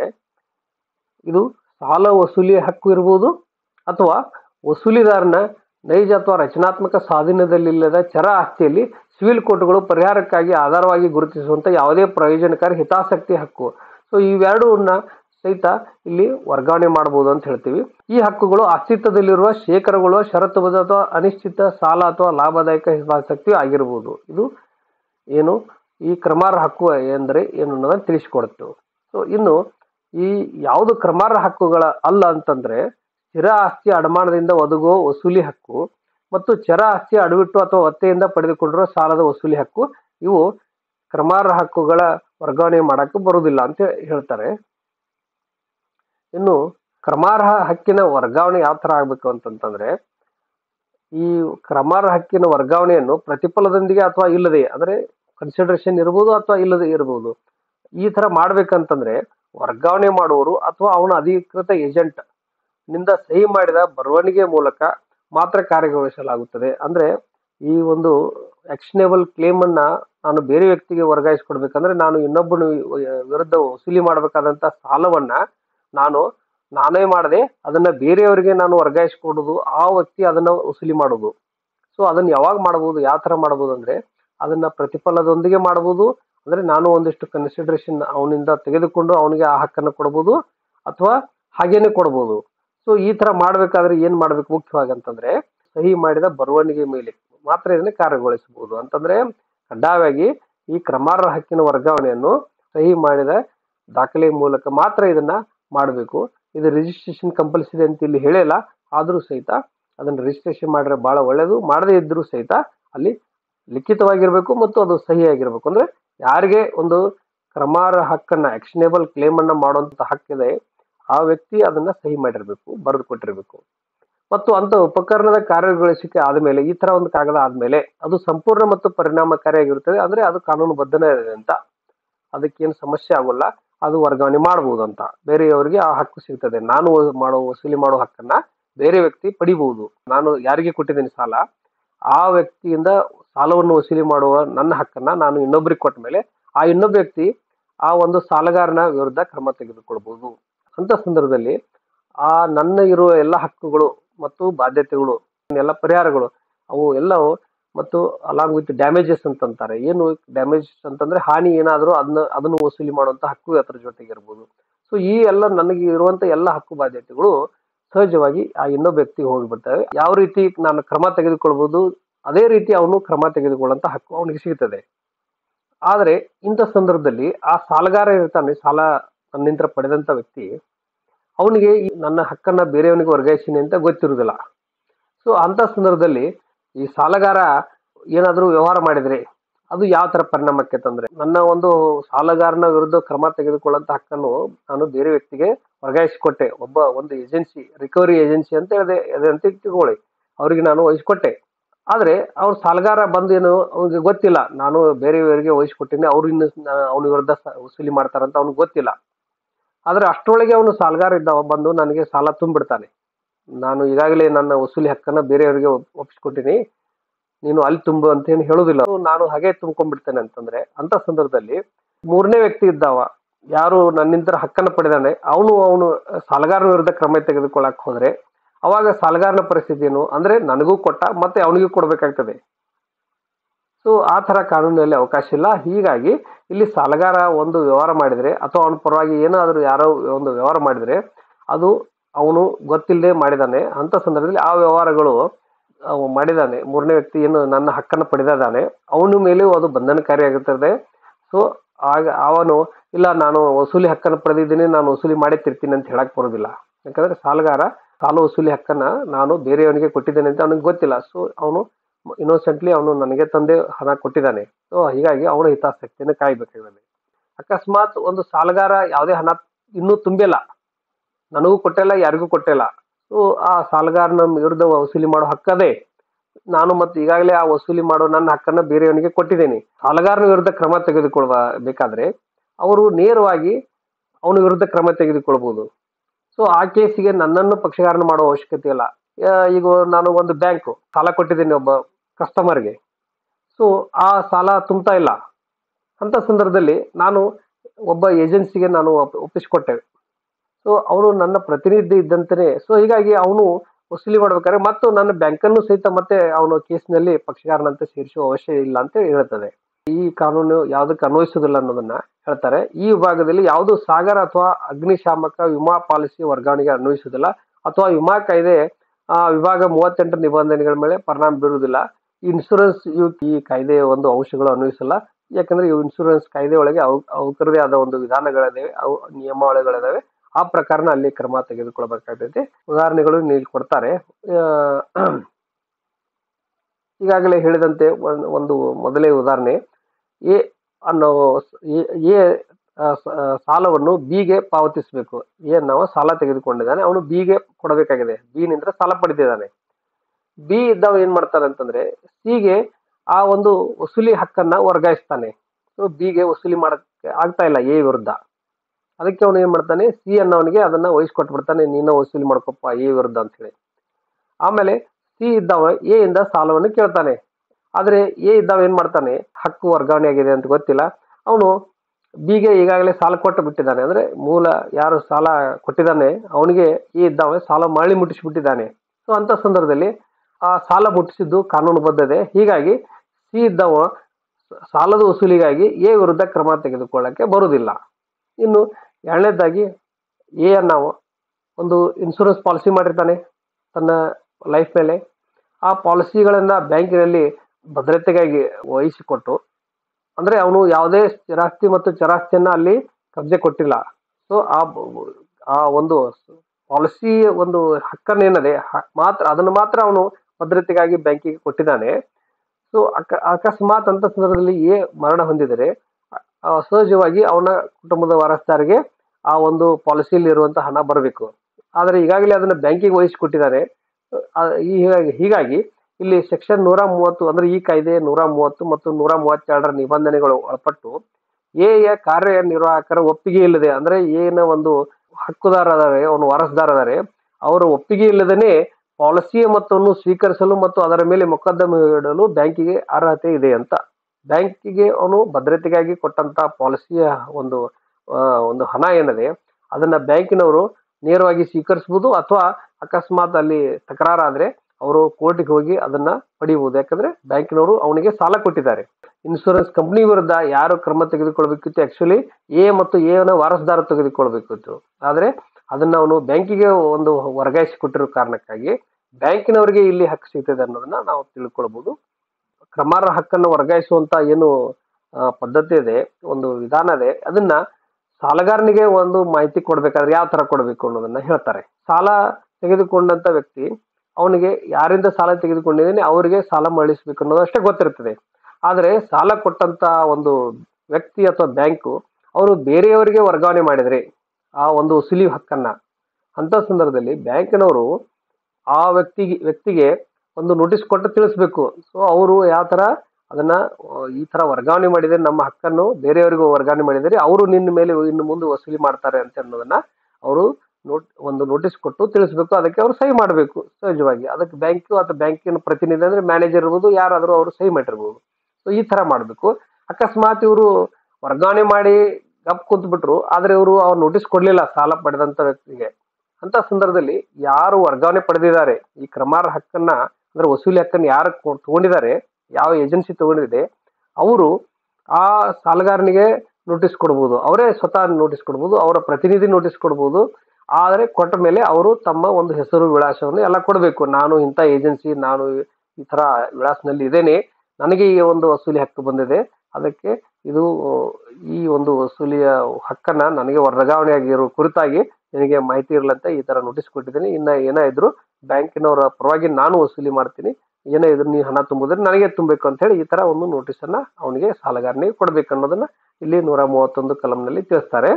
ಇದು ಸಾಲ ವಸೂಲಿ ಹಕ್ಕು ಇರ್ಬೋದು, ಅಥವಾ ವಸೂಲಿದಾರನ ನೈಜ ಅಥವಾ ರಚನಾತ್ಮಕ ಸ್ವಾಧೀನದಲ್ಲಿಲ್ಲದ ಚರ ಆಸ್ತಿಯಲ್ಲಿ ಸಿವಿಲ್ ಕೋರ್ಟ್ಗಳು ಪರಿಹಾರಕ್ಕಾಗಿ ಆಧಾರವಾಗಿ ಗುರುತಿಸುವಂತ ಯಾವುದೇ ಪ್ರಯೋಜನಕಾರಿ ಹಿತಾಸಕ್ತಿ ಹಕ್ಕು. ಸೊ ಇವೆರಡನ್ನ ಸಹಿತ ಇಲ್ಲಿ ವರ್ಗಾವಣೆ ಮಾಡಬಹುದು ಅಂತ ಹೇಳ್ತೀವಿ. ಈ ಹಕ್ಕುಗಳು ಅಸ್ತಿತ್ವದಲ್ಲಿರುವ ಶೇಖರಗೊಳ್ಳುವ ಷರತ್ತುಬದ್ಧ ಅಥವಾ ಅನಿಶ್ಚಿತ ಸಾಲ ಅಥವಾ ಲಾಭದಾಯಕ ಹಿತಾಸಕ್ತಿ ಆಗಿರಬಹುದು. ಇದು ಏನು ಈ ಕ್ರಮಾರ್ಹ ಹಕ್ಕು ಎಂದರೆ ಏನು ಅನ್ನೋದನ್ನ ತಿಳಿಸಿಕೊಡ್ತು. ಸೊ ಇನ್ನು ಈ ಯಾವುದು ಕ್ರಮಾರ್ಹ ಹಕ್ಕುಗಳ ಅಲ್ಲ ಅಂತಂದ್ರೆ ಸ್ಥಿರ ಆಸ್ತಿ ಅಡಮಾನದಿಂದ ಒದಗುವ ವಸೂಲಿ ಹಕ್ಕು ಮತ್ತು ಚರ ಆಸ್ತಿ ಅಡವಿಟ್ಟು ಅಥವಾ ಒತ್ತೆಯಿಂದ ಪಡೆದುಕೊಂಡಿರುವ ಸಾಲದ ವಸೂಲಿ ಹಕ್ಕು, ಇವು ಕ್ರಮಾರ್ಹ ಹಕ್ಕುಗಳ ವರ್ಗಾವಣೆ ಮಾಡಕ್ಕೆ ಬರುವುದಿಲ್ಲ ಅಂತ ಹೇಳ್ತಾರೆ. ಇನ್ನು ಕ್ರಮಾರ್ಹ ಹಕ್ಕಿನ ವರ್ಗಾವಣೆ ಯಾವ ತರ ಆಗ್ಬೇಕು ಅಂತಂತಂದ್ರೆ ಈ ಕ್ರಮಾರ್ಹ ಹಕ್ಕಿನ ವರ್ಗಾವಣೆಯನ್ನು ಪ್ರತಿಫಲದೊಂದಿಗೆ ಅಥವಾ ಇಲ್ಲದೆ ಅಂದ್ರೆ ಕನ್ಸಿಡರೇಷನ್ ಇರ್ಬೋದು ಅಥವಾ ಇಲ್ಲದೆ ಇರ್ಬೋದು, ಈ ತರ ಮಾಡ್ಬೇಕಂತಂದ್ರೆ ವರ್ಗಾವಣೆ ಮಾಡುವವರು ಅಥವಾ ಅವನ ಅಧಿಕೃತ ಏಜೆಂಟ್ ನಿಂದ ಸಹಿ ಮಾಡಿದ ಬರವಣಿಗೆ ಮೂಲಕ ಮಾತ್ರ ಕಾರ್ಯಗತಗೊಳಿಸಲಾಗುತ್ತದೆ. ಅಂದ್ರೆ ಈ ಒಂದು ಆಕ್ಷನೇಬಲ್ ಕ್ಲೇಮ್ ಅನ್ನ ನಾನು ಬೇರೆ ವ್ಯಕ್ತಿಗೆ ವರ್ಗಾಯಿಸ್ಕೊಡ್ಬೇಕಂದ್ರೆ ನಾನು ಇನ್ನೊಬ್ಬನ ವಿರುದ್ಧ ವಸೂಲಿ ಮಾಡಬೇಕಾದಂತ ಸಾಲವನ್ನ ನಾನು ನಾನೇ ಮಾಡದೆ ಅದನ್ನ ಬೇರೆಯವರಿಗೆ ನಾನು ವರ್ಗಾಯಿಸ್ಕೊಡುದು, ಆ ವ್ಯಕ್ತಿ ಅದನ್ನ ವಸೂಲಿ ಮಾಡುದು. ಸೊ ಅದನ್ನ ಯಾವಾಗ ಮಾಡಬಹುದು, ಯಾವ ತರ ಮಾಡಬಹುದು ಅಂದ್ರೆ ಅದನ್ನ ಪ್ರತಿಫಲದೊಂದಿಗೆ ಮಾಡಬಹುದು, ಅಂದ್ರೆ ನಾನು ಒಂದಿಷ್ಟು ಕನ್ಸಿಡರೇಷನ್ ಅವನಿಂದ ತೆಗೆದುಕೊಂಡು ಅವನಿಗೆ ಆ ಹಕ್ಕನ್ನು ಕೊಡಬಹುದು ಅಥವಾ ಹಾಗೇನೆ ಕೊಡಬಹುದು. ಸೊ ಈ ತರ ಮಾಡ್ಬೇಕಾದ್ರೆ ಏನ್ ಮಾಡ್ಬೇಕು ಮುಖ್ಯವಾಗಿ ಅಂತಂದ್ರೆ ಸಹಿ ಮಾಡಿದ ಬರವಣಿಗೆ ಮೇಲೆ ಮಾತ್ರ ಇದನ್ನ ಕಾರ್ಯಗೊಳಿಸಬಹುದು. ಅಂತಂದ್ರೆ ಕಡ್ಡಾಯವಾಗಿ ಈ ಕ್ರಮಾರ್ಹ ಹಕ್ಕಿನ ವರ್ಗಾವಣೆಯನ್ನು ಸಹಿ ಮಾಡಿದ ದಾಖಲೆ ಮೂಲಕ ಮಾತ್ರ ಇದನ್ನ ಮಾಡಬೇಕು. ಇದು ರಿಜಿಸ್ಟ್ರೇಷನ್ ಕಂಪಲ್ಸರಿ ಅಂತ ಇಲ್ಲಿ ಹೇಳಿಲ್ಲ, ಆದರೂ ಸಹಿತ ಅದನ್ನು ರಿಜಿಸ್ಟ್ರೇಷನ್ ಮಾಡಿದ್ರೆ ಬಹಳ ಒಳ್ಳೆಯದು. ಮಾಡದೇ ಇದ್ರೂ ಸಹಿತ ಅಲ್ಲಿ ಲಿಖಿತವಾಗಿರ್ಬೇಕು ಮತ್ತು ಅದು ಸಹಿ ಆಗಿರ್ಬೇಕು. ಅಂದ್ರೆ ಯಾರಿಗೆ ಒಂದು ಕ್ರಮಾರ್ಹ ಹಕ್ಕನ್ನ ಆಕ್ಷನೇಬಲ್ ಕ್ಲೇಮ್ ಅನ್ನ ಮಾಡುವಂತ ಹಕ್ಕಿದೆ ಆ ವ್ಯಕ್ತಿ ಅದನ್ನ ಸಹಿ ಮಾಡಿರ್ಬೇಕು, ಬರೆದು ಕೊಟ್ಟಿರ್ಬೇಕು. ಮತ್ತು ಅಂತ ಉಪಕರಣದ ಕಾರ್ಯಗೊಳಿಸಿಕೆ ಆದ್ಮೇಲೆ, ಈ ತರ ಒಂದು ಕಾಗದ ಆದ್ಮೇಲೆ ಅದು ಸಂಪೂರ್ಣ ಮತ್ತು ಪರಿಣಾಮಕಾರಿಯಾಗಿರುತ್ತದೆ. ಅಂದ್ರೆ ಅದು ಕಾನೂನು ಬದ್ಧನೇ ಇದೆ ಅಂತ, ಅದಕ್ಕೇನು ಸಮಸ್ಯೆ ಆಗೋಲ್ಲ, ಅದು ವರ್ಗಾವಣೆ ಮಾಡಬಹುದು ಅಂತ, ಬೇರೆಯವರಿಗೆ ಆ ಹಕ್ಕು ಸಿಗ್ತದೆ. ನಾನು ಮಾಡೋ ವಸೂಲಿ ಮಾಡೋ ಹಕ್ಕನ್ನ ಬೇರೆ ವ್ಯಕ್ತಿ ಪಡಿಬಹುದು. ನಾನು ಯಾರಿಗೆ ಕೊಟ್ಟಿದ್ದೀನಿ ಸಾಲ, ಆ ವ್ಯಕ್ತಿಯಿಂದ ಸಾಲವನ್ನು ವಸೂಲಿ ಮಾಡುವ ನನ್ನ ಹಕ್ಕನ್ನ ನಾನು ಇನ್ನೊಬ್ಬರಿಗೆ ಕೊಟ್ಟ ಮೇಲೆ ಆ ಇನ್ನೊಬ್ಬ ವ್ಯಕ್ತಿ ಆ ಒಂದು ಸಾಲಗಾರನ ವಿರುದ್ಧ ಕ್ರಮ ತೆಗೆದುಕೊಳ್ಬಹುದು. ಅಂತ ಸಂದರ್ಭದಲ್ಲಿ ಆ ನನ್ನ ಇರುವ ಎಲ್ಲ ಹಕ್ಕುಗಳು ಮತ್ತು ಬಾಧ್ಯತೆಗಳು, ಎಲ್ಲ ಪರಿಹಾರಗಳು ಅವು ಎಲ್ಲವೂ, ಮತ್ತು ಅಲಾಂಗ್ ವಿತ್ ಡ್ಯಾಮೇಜಸ್ ಅಂತಂತಾರೆ. ಏನು ಡ್ಯಾಮೇಜಸ್ ಅಂತಂದ್ರೆ ಹಾನಿ ಏನಾದರೂ ಅದನ್ನ ಅದನ್ನು ವಸೂಲಿ ಮಾಡುವಂತ ಹಕ್ಕು ಅದರ ಜೊತೆಗೆ ಇರ್ಬೋದು. ಸೊ ಈ ಎಲ್ಲ ನನಗೆ ಇರುವಂತ ಎಲ್ಲ ಹಕ್ಕು ಬಾಧ್ಯತೆಗಳು ಸಹಜವಾಗಿ ಆ ಇನ್ನೊಬ್ಬ ವ್ಯಕ್ತಿಗೆ ಹೋಗಿಬಿಡ್ತವೆ. ಯಾವ ರೀತಿ ನಾನು ಕ್ರಮ ತೆಗೆದುಕೊಳ್ಬಹುದು, ಅದೇ ರೀತಿ ಅವನು ಕ್ರಮ ತೆಗೆದುಕೊಳ್ಳುವಂತ ಹಕ್ಕು ಅವನಿಗೆ ಸಿಗ್ತದೆ. ಆದ್ರೆ ಇಂಥ ಸಂದರ್ಭದಲ್ಲಿ ಆ ಸಾಲಗಾರ ಇರ್ತಾನೆ, ಸಾಲ ನನ್ನಿಂದ ಪಡೆದಂತ ವ್ಯಕ್ತಿ, ಅವನಿಗೆ ನನ್ನ ಹಕ್ಕನ್ನ ಬೇರೆಯವನಿಗೆ ವರ್ಗಾಯಿಸಿನಿ ಅಂತ ಗೊತ್ತಿರುವುದಿಲ್ಲ. ಸೊ ಅಂತ ಸಂದರ್ಭದಲ್ಲಿ ಈ ಸಾಲಗಾರ ಏನಾದರೂ ವ್ಯವಹಾರ ಮಾಡಿದ್ರೆ ಅದು ಯಾವ ತರ ಪರಿಣಾಮಕ್ಕೆ ತಂದ್ರೆ, ನನ್ನ ಒಂದು ಸಾಲಗಾರನ ವಿರುದ್ಧ ಕ್ರಮ ತೆಗೆದುಕೊಳ್ಳುವಂತ ಹಕ್ಕನ್ನು ನಾನು ಬೇರೆ ವ್ಯಕ್ತಿಗೆ ವರ್ಗಾಯಿಸಿಕೊಟ್ಟೆ. ಒಬ್ಬ ಒಂದು ಏಜೆನ್ಸಿ, ರಿಕವರಿ ಏಜೆನ್ಸಿ ಅಂತ ಹೇಳಿದೆ ಅಂತ ತಿಳ್ಕೊಳ್ಳಿ, ಅವ್ರಿಗೆ ನಾನು ವಹಿಸಿಕೊಟ್ಟೆ. ಆದ್ರೆ ಅವ್ರ ಸಾಲಗಾರ ಬಂದು ಏನು ಅವ್ನಿಗೆ ಗೊತ್ತಿಲ್ಲ, ನಾನು ಬೇರೆಯವರಿಗೆ ವಹಿಸಿಕೊಟ್ಟಿನಿ, ಅವ್ರು ಇನ್ನು ಅವನ ವಿರುದ್ಧ ವಸೂಲಿ ಮಾಡ್ತಾರಂತ ಅವ್ನಿಗೆ ಗೊತ್ತಿಲ್ಲ. ಆದ್ರೆ ಅಷ್ಟರೊಳಗೆ ಅವನು ಸಾಲಗಾರ ಇದ್ದವ ಬಂದು ನನಗೆ ಸಾಲ ತುಂಬಿಡ್ತಾನೆ. ನಾನು ಈಗಾಗಲೇ ನನ್ನ ವಸೂಲಿ ಹಕ್ಕನ್ನ ಬೇರೆಯವರಿಗೆ ಒಪ್ಪಿಸ್ಕೊಟ್ಟಿನಿ, ನೀನು ಅಲ್ಲಿ ತುಂಬು ಅಂತ ಏನು ಹೇಳುದಿಲ್ಲ, ನಾನು ಹಾಗೆ ತುಂಬ್ಕೊಂಡ್ಬಿಡ್ತೇನೆ ಅಂತಂದ್ರೆ, ಅಂತ ಸಂದರ್ಭದಲ್ಲಿ ಮೂರನೇ ವ್ಯಕ್ತಿ ಇದ್ದಾವ, ಯಾರು ನನ್ನಿಂದ ಹಕ್ಕನ್ನು ಪಡೆದಾನೆ, ಅವನು ಅವನು ಸಾಲಗಾರನ ವಿರುದ್ಧ ಕ್ರಮ ತೆಗೆದುಕೊಳ್ಳಕ್ ಹೋದ್ರೆ ಅವಾಗ ಸಾಲಗಾರನ ಪರಿಸ್ಥಿತಿ ಏನು ಅಂದ್ರೆ, ನನಗೂ ಕೊಟ್ಟ ಮತ್ತೆ ಅವನಿಗೂ ಕೊಡ್ಬೇಕಾಗ್ತದೆ. ಸೊ ಆ ತರ ಕಾನೂನಿನಲ್ಲಿ ಅವಕಾಶ ಇಲ್ಲ. ಹೀಗಾಗಿ ಇಲ್ಲಿ ಸಾಲಗಾರ ಒಂದು ವ್ಯವಹಾರ ಮಾಡಿದ್ರೆ ಅಥವಾ ಅವನ ಪರವಾಗಿ ಏನಾದರೂ ಯಾರೋ ಒಂದು ವ್ಯವಹಾರ ಮಾಡಿದ್ರೆ ಅದು ಅವನು ಗೊತ್ತಿಲ್ಲದೆ ಮಾಡಿದಾನೆ. ಅಂತ ಸಂದರ್ಭದಲ್ಲಿ ಆ ವ್ಯವಹಾರಗಳು ಮಾಡಿದಾನೆ, ಮೂರನೇ ವ್ಯಕ್ತಿ ಏನು ನನ್ನ ಹಕ್ಕನ್ನು ಪಡೆದಿದ್ದಾನೆ, ಅವನ ಮೇಲೂ ಅದು ಬಂಧನಕಾರಿಯಾಗುತ್ತದೆ. ಸೊ ಆಗ ಅವನು ಇಲ್ಲ ನಾನು ವಸೂಲಿ ಹಕ್ಕನ್ನು ಪಡೆದಿದ್ದೀನಿ, ನಾನು ವಸೂಲಿ ಮಾಡಿ ತಿರ್ತೀನಿ ಅಂತ ಹೇಳಕ್ ಬರೋದಿಲ್ಲ. ಯಾಕಂದ್ರೆ ಸಾಲಗಾರ ಸಾಲ ವಸೂಲಿ ಹಕ್ಕನ್ನ ನಾನು ಬೇರೆಯವನಿಗೆ ಕೊಟ್ಟಿದ್ದೇನೆ ಅಂತ ಅವನಿಗೆ ಗೊತ್ತಿಲ್ಲ. ಸೊ ಅವನು ಇನ್ನೋಸೆಂಟ್ಲಿ ಅವನು ನನಗೆ ತಂದೆ ಹಣ ಕೊಟ್ಟಿದ್ದಾನೆ. ಸೊ ಹೀಗಾಗಿ ಅವನ ಹಿತಾಸಕ್ತಿಯನ್ನು ಕಾಯ್ಬೇಕಾಗಿದೆ. ಅಕಸ್ಮಾತ್ ಒಂದು ಸಾಲಗಾರ ಯಾವುದೇ ಹಣ ಇನ್ನೂ ತುಂಬಿಲ್ಲ, ನನಗೂ ಕೊಟ್ಟಿಲ್ಲ, ಯಾರಿಗೂ ಕೊಟ್ಟಿಲ್ಲ, ಸೊ ಆ ಸಾಲಗಾರನ ವಿರುದ್ಧ ವಸೂಲಿ ಮಾಡೋ ಹಕ್ಕದೇ, ನಾನು ಮತ್ತೆ ಈಗಾಗಲೇ ಆ ವಸೂಲಿ ಮಾಡೋ ನನ್ನ ಹಕ್ಕನ್ನ ಬೇರೆಯವನಿಗೆ ಕೊಟ್ಟಿದ್ದೇನೆ. ಸಾಲಗಾರನ ವಿರುದ್ಧ ಕ್ರಮ ತೆಗೆದುಕೊಳ್ಳಬೇಕಾದ್ರೆ ಅವರು ನೇರವಾಗಿ ಅವನ ವಿರುದ್ಧ ಕ್ರಮ ತೆಗೆದುಕೊಳ್ಬಹುದು. ಸೊ ಆ ಕೇಸಿಗೆ ನನ್ನನ್ನು ಪಕ್ಷಗಾರನ ಮಾಡೋ ಅವಶ್ಯಕತೆ ಇಲ್ಲ. ಈಗ ನಾನು ಒಂದು ಬ್ಯಾಂಕ್ ಸಾಲ ಕೊಟ್ಟಿದ್ದೀನಿ ಒಬ್ಬ ಕಸ್ಟಮರ್ಗೆ, ಸೊ ಆ ಸಾಲ ತುಂಬ್ತಾ ಇಲ್ಲ. ಅಂತ ಸಂದರ್ಭದಲ್ಲಿ ನಾನು ಒಬ್ಬ ಏಜೆನ್ಸಿಗೆ ನಾನು ಒಪ್ಪಿಸಿಕೊಟ್ಟೆ. ಸೊ ಅವನು ನನ್ನ ಪ್ರತಿನಿಧಿ ಇದ್ದಂತೆಯೇ, ಸೊ ಹೀಗಾಗಿ ಅವನು ವಸೂಲಿ ಮಾಡ್ಬೇಕಾದ್ರೆ ಮತ್ತು ನನ್ನ ಬ್ಯಾಂಕನ್ನು ಸಹಿತ ಮತ್ತೆ ಅವನು ಕೇಸಿನಲ್ಲಿ ಪಕ್ಷಗಾರನಂತೆ ಸೇರಿಸುವ ಅವಶ್ಯ ಇಲ್ಲ ಅಂತ ಹೇಳ್ತದೆ. ಈ ಕಾನೂನು ಯಾವುದಕ್ಕೆ ಅನ್ವಯಿಸುವುದಿಲ್ಲ ಅನ್ನೋದನ್ನ ಹೇಳ್ತಾರೆ. ಈ ವಿಭಾಗದಲ್ಲಿ ಯಾವುದು ಸಾಗರ ಅಥವಾ ಅಗ್ನಿಶಾಮಕ ವಿಮಾ ಪಾಲಿಸಿ ವರ್ಗಾವಣೆಗೆ ಅನ್ವಯಿಸುವುದಿಲ್ಲ ಅಥವಾ ವಿಮಾ ಕಾಯ್ದೆ ಆ ವಿಭಾಗ ಮೂವತ್ತೆಂಟು ನಿಬಂಧನೆಗಳ ಮೇಲೆ ಪರಿಣಾಮ ಬೀರುವುದಿಲ್ಲ. ಇನ್ಶೂರೆನ್ಸ್ ಇವು ಈ ಕಾಯ್ದೆಯ ಒಂದು ಅಂಶಗಳು ಅನ್ವಯಿಸಲ್ಲ. ಯಾಕಂದ್ರೆ ಇವು ಇನ್ಶೂರೆನ್ಸ್ ಕಾಯ್ದೆ ಒಳಗೆ ಅವು ಅವರದೇ ಆದ ಒಂದು ವಿಧಾನಗಳಿದಾವೆ, ಅವು ನಿಯಮಾವಳಿಗಳಿದಾವೆ. ಆ ಪ್ರಕಾರನ ಅಲ್ಲಿ ಕ್ರಮ ತೆಗೆದುಕೊಳ್ಬೇಕಾಗ್ತೈತೆ. ಉದಾಹರಣೆಗಳು ನೀಡಿ ಕೊಡ್ತಾರೆ. ಈಗಾಗಲೇ ಹೇಳಿದಂತೆ ಒಂದು ಮೊದಲೇ ಉದಾಹರಣೆ, ಎ ಅನ್ನೋ ಎ ಸಾಲವನ್ನು ಬಿಗೆ ಪಾವತಿಸಬೇಕು. ಎ ನಾವು ಸಾಲ ತೆಗೆದುಕೊಂಡಿದ್ದಾನೆ, ಅವನು ಬಿಗೆ ಕೊಡಬೇಕಾಗಿದೆ, ಬಿ ನಿಂದ ಸಾಲ ಪಡೆದಿದ್ದಾನೆ. ಬಿ ಇದ್ದವ ಏನ್ ಮಾಡ್ತಾನೆ ಅಂತಂದ್ರೆ ಸಿಗೆ ಆ ಒಂದು ವಸೂಲಿ ಹಕ್ಕನ್ನ ವರ್ಗಾಯಿಸ್ತಾನೆ. ಸೊ ಬಿಗೆ ವಸೂಲಿ ಮಾಡಕ್ಕೆ ಆಗ್ತಾ ಇಲ್ಲ ಎ ವಿರುದ್ಧ. ಅದಕ್ಕೆ ಅವನು ಏನ್ ಮಾಡ್ತಾನೆ, ಸಿ ಅನ್ನೋವನಿಗೆ ಅದನ್ನ ವಹಿಸ್ಕೊಟ್ಬಿಡ್ತಾನೆ, ನೀನು ವಸೂಲಿ ಮಾಡ್ಕೊಪ್ಪ ಎ ವಿರುದ್ಧ ಅಂತ ಹೇಳಿ. ಆಮೇಲೆ ಸಿ ಇದ್ದವ ಎ ಇಂದ ಸಾಲವನ್ನು ಕೇಳ್ತಾನೆ. ಆದ್ರೆ ಎ ಇದ್ದವ ಏನ್ ಮಾಡ್ತಾನೆ, ಹಕ್ಕು ವರ್ಗಾವಣೆ ಆಗಿದೆ ಅಂತ ಗೊತ್ತಿಲ್ಲ, ಅವನು ಬಿಗೆ ಈಗಾಗಲೇ ಸಾಲ ಕೊಟ್ಟು ಬಿಟ್ಟಿದ್ದಾನೆ. ಅಂದ್ರೆ ಮೂಲ ಯಾರು ಸಾಲ ಕೊಟ್ಟಿದ್ದಾನೆ ಅವನಿಗೆ ಎ ಇದ್ದವ ಸಾಲ ಮರಳಿ ಮುಟ್ಟಿಸ್ಬಿಟ್ಟಿದ್ದಾನೆ. ಸೊ ಅಂತ ಸಂದರ್ಭದಲ್ಲಿ ಆ ಸಾಲ ಮುಟ್ಟಿಸಿದ್ದು ಕಾನೂನು ಬದ್ಧತೆ. ಹೀಗಾಗಿ ಸಿ ಇದ್ದವ ಸಾಲದ ವಸೂಲಿಗಾಗಿ ಎ ವಿರುದ್ಧ ಕ್ರಮ ತೆಗೆದುಕೊಳ್ಳಕ್ಕೆ ಬರುವುದಿಲ್ಲ. ಇನ್ನು ಎರಡನೇದಾಗಿ ಎ ನಾವು ಒಂದು ಇನ್ಶೂರೆನ್ಸ್ ಪಾಲಿಸಿ ಮಾಡಿರ್ತಾನೆ ತನ್ನ ಲೈಫ್ ಮೇಲೆ. ಆ ಪಾಲಿಸಿಗಳನ್ನ ಬ್ಯಾಂಕಿನಲ್ಲಿ ಭದ್ರತೆಗಾಗಿ ವಹಿಸಿಕೊಟ್ಟು, ಅಂದ್ರೆ ಅವನು ಯಾವುದೇ ಸ್ಥಿರಾಸ್ತಿ ಮತ್ತು ಚರಾಸ್ತಿಯನ್ನ ಅಲ್ಲಿ ಕಬ್ಜೆ ಕೊಟ್ಟಿಲ್ಲ. ಸೊ ಆ ಆ ಒಂದು ಪಾಲಿಸಿ ಒಂದು ಹಕ್ಕನ್ನೇನದೆ ಹ- ಮಾತ್ರ ಅದನ್ನು ಮಾತ್ರ ಅವನು ಭದ್ರತೆಗಾಗಿ ಬ್ಯಾಂಕಿಗೆ ಕೊಟ್ಟಿದ್ದಾನೆ. ಸೊ ಅಕ ಅಕಸ್ಮಾತ್ ಅಂತ ಸಂದರ್ಭದಲ್ಲಿ ಎ ಮರಣ ಹೊಂದಿದರೆ ಆ, ಸಹಜವಾಗಿ ಅವನ ಕುಟುಂಬದ ವಾರಸ್ದಾರಿಗೆ ಆ ಒಂದು ಪಾಲಿಸಿಯಲ್ಲಿ ಇರುವಂತಹ ಹಣ ಬರಬೇಕು. ಆದರೆ ಈಗಾಗಲೇ ಅದನ್ನ ಬ್ಯಾಂಕಿಗೆ ವಹಿಸಿಕೊಟ್ಟಿದ್ದಾರೆ. ಆ, ಈ ಹೀಗಾಗಿ ಹೀಗಾಗಿ ಇಲ್ಲಿ ಸೆಕ್ಷನ್ ನೂರ ಮೂವತ್ತು ಅಂದ್ರೆ ಈ ಕಾಯ್ದೆ ನೂರ ಮೂವತ್ತು ಮತ್ತು ನೂರ ಮೂವತ್ತೆರಡರ ನಿಬಂಧನೆಗಳು ಒಳಪಟ್ಟು ಎ ಯ ಕಾರ್ಯನಿರ್ವಾಹಕರ ಒಪ್ಪಿಗೆ ಇಲ್ಲದೆ ಅಂದ್ರೆ ಏನ ಒಂದು ಹಕ್ಕುದಾರ ಅದಾರೆ ಅವನು ವಾರಸ್ದಾರ ಅದಾರೆ ಅವರ ಒಪ್ಪಿಗೆ ಇಲ್ಲದೇನೆ ಪಾಲಿಸಿಯ ಮೊತ್ತವನ್ನು ಸ್ವೀಕರಿಸಲು ಮತ್ತು ಅದರ ಮೇಲೆ ಮೊಕದ್ದಮೆ ಇಡಲು ಬ್ಯಾಂಕಿಗೆ ಅರ್ಹತೆ ಇದೆ ಅಂತ. ಬ್ಯಾಂಕಿಗೆ ಅವನು ಭದ್ರತೆಗಾಗಿ ಕೊಟ್ಟಂತ ಪಾಲಿಸಿಯ ಒಂದು ಆ, ಒಂದು ಹಣ ಏನಿದೆ ಅದನ್ನ ಬ್ಯಾಂಕಿನವರು ನೇರವಾಗಿ ಸ್ವೀಕರಿಸಬಹುದು ಅಥವಾ ಅಕಸ್ಮಾತ್ ಅಲ್ಲಿ ತಕರಾರಾದ್ರೆ ಅವರು ಕೋರ್ಟಿಗೆ ಹೋಗಿ ಅದನ್ನ ಪಡಿಬಹುದು. ಯಾಕಂದ್ರೆ ಬ್ಯಾಂಕಿನವರು ಅವನಿಗೆ ಸಾಲ ಕೊಟ್ಟಿದ್ದಾರೆ. ಇನ್ಶೂರೆನ್ಸ್ ಕಂಪನಿ ವಿರುದ್ಧ ಯಾರು ಕ್ರಮ ತೆಗೆದುಕೊಳ್ಬೇಕಿತ್ತು, ಆಕ್ಚುಲಿ ಎ ಮತ್ತು ಎ ನ ವಾರಸುದಾರ ತೆಗೆದುಕೊಳ್ಬೇಕಿತ್ತು. ಆದ್ರೆ ಅದನ್ನ ಅವನು ಬ್ಯಾಂಕಿಗೆ ಒಂದು ವರ್ಗಾಯಿಸಿ ಕೊಟ್ಟಿರೋ ಕಾರಣಕ್ಕಾಗಿ ಬ್ಯಾಂಕಿನವರಿಗೆ ಇಲ್ಲಿ ಹಕ್ಕು ಸಿಗ್ತದೆ ಅನ್ನೋದನ್ನ ನಾವು ತಿಳ್ಕೊಳ್ಬಹುದು. ಕ್ರಮಾರ್ಹ ಹಕ್ಕನ್ನು ವರ್ಗಾಯಿಸುವಂತ ಏನು ಆ, ಪದ್ಧತಿ ಇದೆ, ಒಂದು ವಿಧಾನ ಇದೆ, ಅದನ್ನ ಸಾಲಗಾರನಿಗೆ ಒಂದು ಮಾಹಿತಿ ಕೊಡ್ಬೇಕಾದ್ರೆ ಯಾವ ತರ ಕೊಡಬೇಕು ಅನ್ನೋದನ್ನ ಹೇಳ್ತಾರೆ. ಸಾಲ ತೆಗೆದುಕೊಂಡಂತ ವ್ಯಕ್ತಿ ಅವನಿಗೆ ಯಾರಿಂದ ಸಾಲ ತೆಗೆದುಕೊಂಡಿದ್ದೇನೆ ಅವರಿಗೆ ಸಾಲ ಮರಳಿಸಬೇಕು ಅನ್ನೋದು ಅಷ್ಟೇ ಗೊತ್ತಿರ್ತದೆ. ಆದ್ರೆ ಸಾಲ ಕೊಟ್ಟಂತ ಒಂದು ವ್ಯಕ್ತಿ ಅಥವಾ ಬ್ಯಾಂಕು ಅವರು ಬೇರೆಯವರಿಗೆ ವರ್ಗಾವಣೆ ಮಾಡಿದ್ರೆ ಆ ಒಂದು ವಸೂಲಿ ಹಕ್ಕನ್ನ, ಅಂತ ಸಂದರ್ಭದಲ್ಲಿ ಬ್ಯಾಂಕಿನವರು ಆ ವ್ಯಕ್ತಿಗೆ ವ್ಯಕ್ತಿಗೆ ಒಂದು ನೋಟಿಸ್ ಕೊಟ್ಟು ತಿಳಿಸ್ಬೇಕು. ಸೊ ಅವರು ಯಾವ ತರ ಅದನ್ನ ಆ, ಈ ತರ ವರ್ಗಾವಣೆ ಮಾಡಿದರೆ ನಮ್ಮ ಹಕ್ಕನ್ನು ಬೇರೆಯವರಿಗೂ ವರ್ಗಾವಣೆ ಮಾಡಿದರೆ ಅವರು ನಿನ್ನ ಮೇಲೆ ಇನ್ನು ಮುಂದೆ ವಸೂಲಿ ಮಾಡ್ತಾರೆ ಅಂತ ಅನ್ನೋದನ್ನ ಅವರು ನೋಟ್ ಒಂದು ನೋಟಿಸ್ ಕೊಟ್ಟು ತಿಳಿಸ್ಬೇಕು. ಅದಕ್ಕೆ ಅವರು ಸಹಿ ಮಾಡಬೇಕು ಸಹಜವಾಗಿ. ಅದಕ್ಕೆ ಬ್ಯಾಂಕು ಅಥವಾ ಬ್ಯಾಂಕಿನ ಪ್ರತಿನಿಧಿ ಅಂದ್ರೆ ಮ್ಯಾನೇಜರ್ ಇರ್ಬೋದು, ಯಾರಾದರೂ ಅವರು ಸಹಿ ಮಾಡಿರ್ಬೋದು. ಸೊ ಈ ತರ ಮಾಡಬೇಕು. ಅಕಸ್ಮಾತ್ ಇವರು ವರ್ಗಾವಣೆ ಮಾಡಿ ಗಪ್ ಕುಂತ್ ಬಿಟ್ರು, ಆದ್ರೆ ಇವರು ಅವ್ರು ನೋಟಿಸ್ ಕೊಡ್ಲಿಲ್ಲ ಸಾಲ ಪಡೆದಂತ ವ್ಯಕ್ತಿಗೆ. ಅಂತ ಸಂದರ್ಭದಲ್ಲಿ ಯಾರು ವರ್ಗಾವಣೆ ಪಡೆದಿದ್ದಾರೆ ಈ ಕ್ರಮಾರ್ಹ ಹಕ್ಕನ್ನ ಅಂದ್ರೆ ವಸೂಲಿ ಹಕ್ಕನ್ನು ಯಾರು ಕೊ- ತಗೊಂಡಿದ್ದಾರೆ, ಯಾವ ಏಜೆನ್ಸಿ ತಗೊಂಡಿದೆ ಅವರು ಆ ಸಾಲಗಾರನಿಗೆ ನೋಟಿಸ್ ಕೊಡ್ಬೋದು, ಅವರೇ ಸ್ವತಃ ನೋಟಿಸ್ ಕೊಡ್ಬೋದು, ಅವರ ಪ್ರತಿನಿಧಿ ನೋಟಿಸ್ ಕೊಡ್ಬೋದು. ಆದರೆ ಕೊಟ್ಟ ಮೇಲೆ ಅವರು ತಮ್ಮ ಒಂದು ಹೆಸರು ವಿಳಾಸವನ್ನು ಎಲ್ಲ ಕೊಡಬೇಕು. ನಾನು ಇಂಥ ಏಜೆನ್ಸಿ, ನಾನು ಈ ತರ ವಿಳಾಸನಲ್ಲಿ ಇದ್ದೇನೆ, ನನಗೆ ಈ ಒಂದು ವಸೂಲಿ ಹಕ್ಕು ಬಂದಿದೆ, ಅದಕ್ಕೆ ಇದು ಈ ಒಂದು ವಸೂಲಿಯ ಹಕ್ಕನ್ನ ನನಗೆ ವರ್ಗಾವಣೆ ಆಗಿರೋ ಕುರಿತಾಗಿ ನಿನಗೆ ಮಾಹಿತಿ ಇರ್ಲಂತ ಈ ತರ ನೋಟಿಸ್ ಕೊಟ್ಟಿದ್ದೀನಿ. ಇನ್ನ ಏನೇ ಇದ್ರು ಬ್ಯಾಂಕಿನವರ ಪರವಾಗಿ ನಾನು ವಸೂಲಿ ಮಾಡ್ತೀನಿ, ಏನೇ ಇದ್ರು ನೀ ಹಣ ತುಂಬುದ್ರೆ ನನಗೆ ತುಂಬಬೇಕು ಅಂತ ಹೇಳಿ ಈ ತರ ಒಂದು ನೋಟಿಸ್ ಅನ್ನ ಅವನಿಗೆ ಸಾಲಗಾರನಿಗೆ ಕೊಡ್ಬೇಕು ಅನ್ನೋದನ್ನ ಇಲ್ಲಿ ನೂರ ಮೂವತ್ತೊಂದು ಕಲಂನಲ್ಲಿ ತಿಳಿಸ್ತಾರೆ.